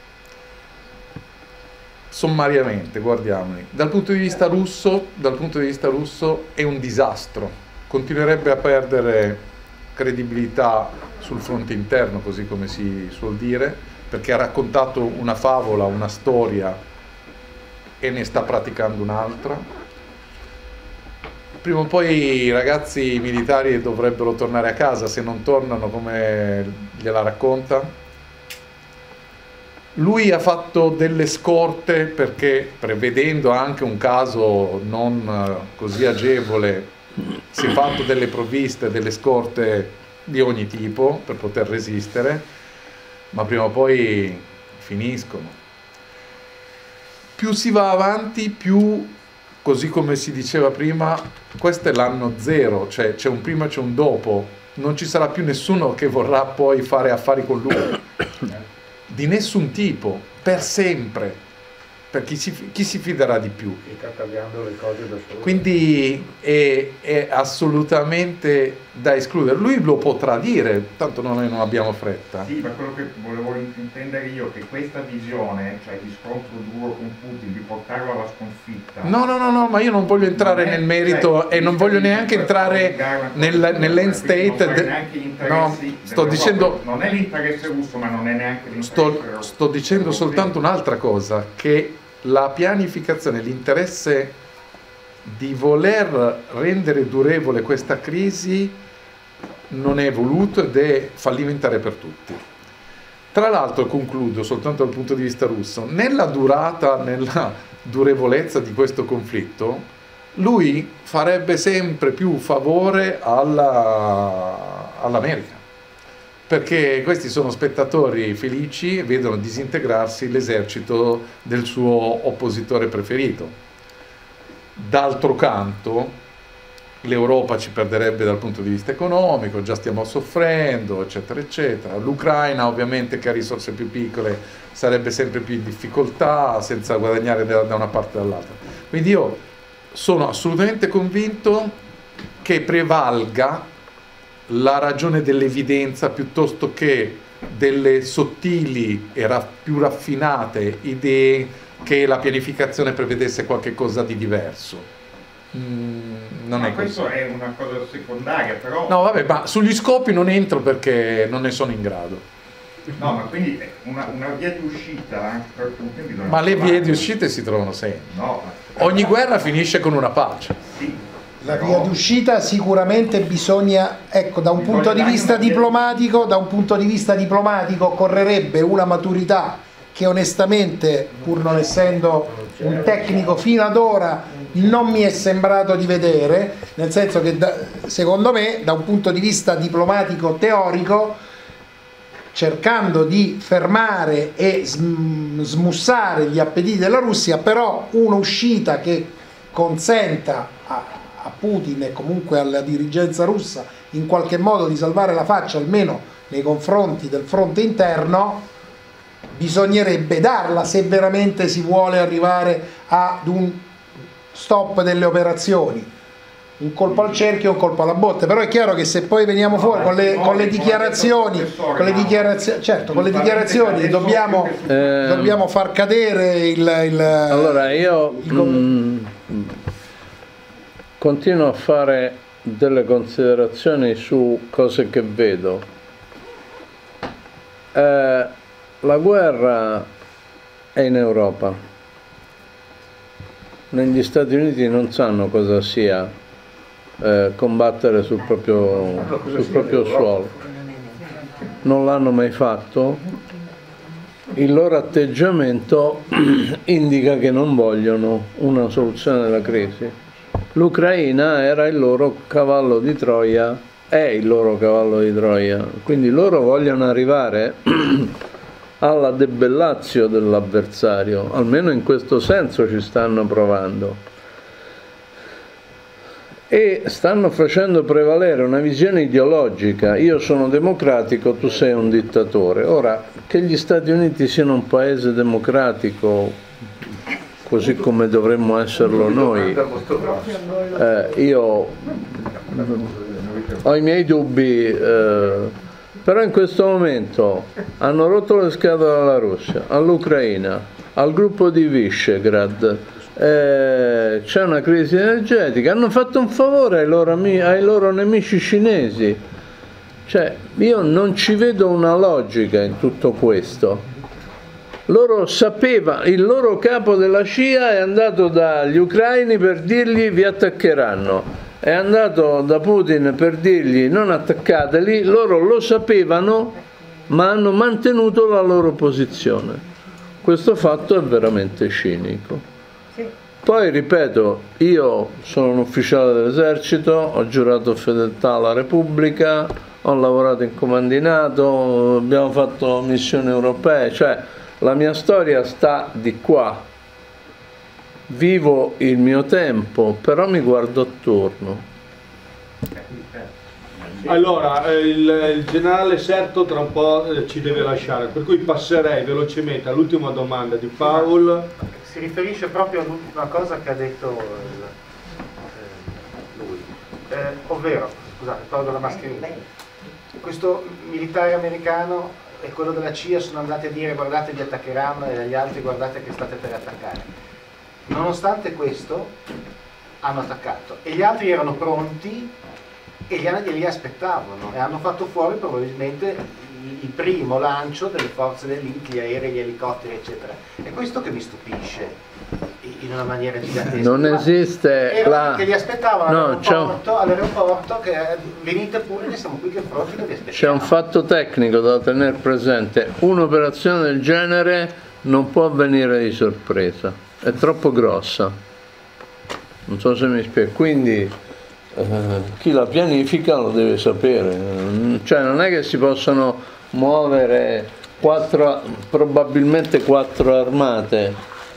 Sommariamente, guardiamoli. Dal punto di vista russo è un disastro. Continuerebbe a perdere credibilità sul fronte interno, così come si suol dire, perché ha raccontato una favola, una storia e ne sta praticando un'altra. Prima o poi i ragazzi militari dovrebbero tornare a casa, se non tornano come gliela racconta. Lui ha fatto delle scorte perché, prevedendo anche un caso non così agevole, si è fatto delle provviste, delle scorte di ogni tipo per poter resistere, ma prima o poi finiscono. Più si va avanti, più, così come si diceva prima, questo è l'anno zero, cioè c'è un prima e c'è un dopo, non ci sarà più nessuno che vorrà poi fare affari con lui. Di nessun tipo, per sempre, per chi si fiderà di più. Cambiando le cose da solo. Quindi è assolutamente da escludere. Lui lo potrà dire, tanto noi non abbiamo fretta. Sì, ma quello che volevo intendere io è che questa visione, cioè di scontro duro con Putin, di portarlo alla sconfitta... No, ma io non voglio entrare nel merito, e non voglio neanche entrare nell'end state. No, sto dicendo... Non è l'interesse russo, ma non è neanche l'interesse... Sto dicendo soltanto un'altra cosa, che la pianificazione, l'interesse di voler rendere durevole questa crisi non è voluto ed è fallimentare per tutti. Tra l'altro, concludo soltanto dal punto di vista russo, nella durata, nella durevolezza di questo conflitto, lui farebbe sempre più favore all'America, perché questi sono spettatori felici e vedono disintegrarsi l'esercito del suo oppositore preferito. D'altro canto, l'Europa ci perderebbe dal punto di vista economico, già stiamo soffrendo, eccetera, eccetera. L'Ucraina, ovviamente, che ha risorse più piccole, sarebbe sempre più in difficoltà, senza guadagnare da una parte o dall'altra. Quindi io sono assolutamente convinto che prevalga la ragione dell'evidenza piuttosto che delle sottili e più raffinate idee che la pianificazione prevedesse qualche cosa di diverso. Non è questo così. è una cosa secondaria, però... No, vabbè, ma sugli scopi non entro perché non ne sono in grado. No, ma quindi una via di uscita anche per Putin... Ma le vie di uscita si trovano sempre. No, Ogni guerra finisce con una pace. Sì. La via d'uscita sicuramente bisogna, ecco, da un punto di vista diplomatico, occorrerebbe una maturità che onestamente, pur non essendo un tecnico fino ad ora, non mi è sembrato di vedere, nel senso che secondo me, da un punto di vista diplomatico teorico, cercando di fermare e smussare gli appetiti della Russia, però un'uscita che consenta a Putin e comunque alla dirigenza russa in qualche modo di salvare la faccia, almeno nei confronti del fronte interno, bisognerebbe darla se veramente si vuole arrivare ad un stop delle operazioni. Un colpo al cerchio, un colpo alla botte, però è chiaro che se poi veniamo fuori con le dichiarazioni, dobbiamo far cadere il allora io continuo a fare delle considerazioni su cose che vedo. La guerra è in Europa. Negli Stati Uniti non sanno cosa sia combattere sul proprio suolo. Non l'hanno mai fatto. Il loro atteggiamento indica che non vogliono una soluzione della crisi. L'Ucraina era il loro cavallo di Troia, è il loro cavallo di Troia, quindi loro vogliono arrivare alla debellatio dell'avversario, almeno in questo senso ci stanno provando. E stanno facendo prevalere una visione ideologica: io sono democratico, tu sei un dittatore. Ora, che gli Stati Uniti siano un paese democratico così come dovremmo esserlo noi. Io ho i miei dubbi, però in questo momento hanno rotto le scatole alla Russia, all'Ucraina, al gruppo di Visegrad, c'è una crisi energetica, hanno fatto un favore ai loro nemici cinesi. Cioè, io non ci vedo una logica in tutto questo. Loro sapeva, il loro capo della CIA è andato dagli ucraini per dirgli vi attaccheranno, è andato da Putin per dirgli non attaccateli, loro lo sapevano ma hanno mantenuto la loro posizione. Questo fatto è veramente cinico. Poi ripeto, io sono un ufficiale dell'esercito, ho giurato fedeltà alla Repubblica, ho lavorato in comandinato, abbiamo fatto missioni europee, cioè la mia storia sta di qua, vivo il mio tempo, però mi guardo attorno. Allora, il generale Serto tra un po' ci deve lasciare, per cui passerei velocemente all'ultima domanda di Paul. Si riferisce proprio all'ultima cosa che ha detto lui, ovvero, scusate, tolgo la mascherina, questo militare americano e quello della CIA sono andati a dire guardate vi attaccheranno e agli altri guardate che state per attaccare. Nonostante questo hanno attaccato e gli altri erano pronti e li aspettavano e hanno fatto fuori probabilmente il primo lancio delle forze dell'India, gli aerei, gli elicotteri eccetera. È questo che mi stupisce in una maniera gigantesca. Non esiste che li aspettavano all'aeroporto che venite pure che siamo qui che pronti che vi aspettiamo. C'è un fatto tecnico da tenere presente: un'operazione del genere non può avvenire di sorpresa, è troppo grossa, non so se mi spiego, quindi chi la pianifica lo deve sapere, cioè non è che si possono muovere probabilmente 4 armate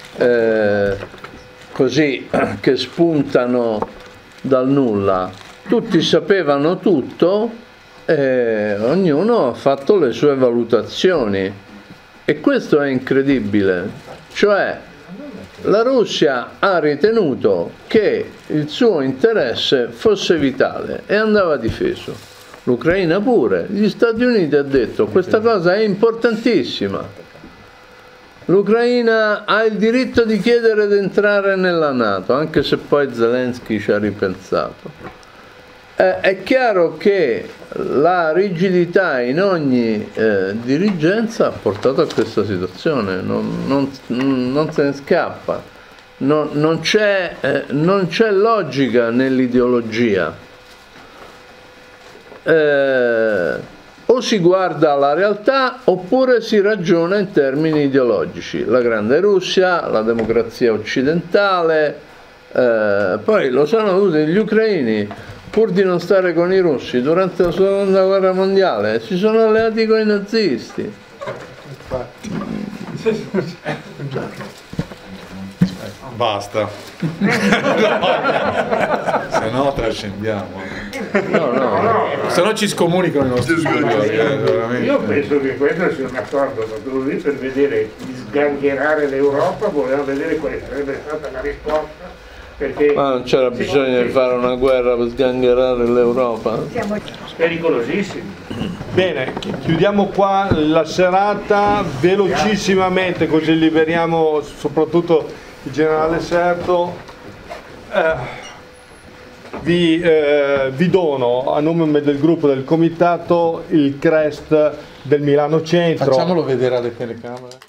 così che spuntano dal nulla. Tutti sapevano tutto e ognuno ha fatto le sue valutazioni e questo è incredibile, cioè la Russia ha ritenuto che il suo interesse fosse vitale e andava difeso, l'Ucraina pure, gli Stati Uniti hanno detto questa cosa è importantissima, l'Ucraina ha il diritto di chiedere di entrare nella NATO, anche se poi Zelensky ci ha ripensato. È chiaro che la rigidità in ogni dirigenza ha portato a questa situazione, non se ne scappa, non c'è logica nell'ideologia. O si guarda alla realtà oppure si ragiona in termini ideologici, la grande Russia, la democrazia occidentale, poi lo sanno tutti gli ucraini. Pur di non stare con i russi durante la seconda guerra mondiale si sono alleati con i nazisti. Basta. Se no trascendiamo. No. Se no ci scomunicano i nostri superiori. Io penso che questo sia un accordo, ma lui per vedere di sgangherare l'Europa voleva vedere quale sarebbe stata la risposta. Perché ma non c'era bisogno di fare una guerra per sgangherare l'Europa? Pericolosissimo. Bene, chiudiamo qua la serata velocissimamente così liberiamo soprattutto il generale Serto. Vi dono a nome del gruppo del comitato il crest del Milano Centro. Facciamolo vedere alle telecamere.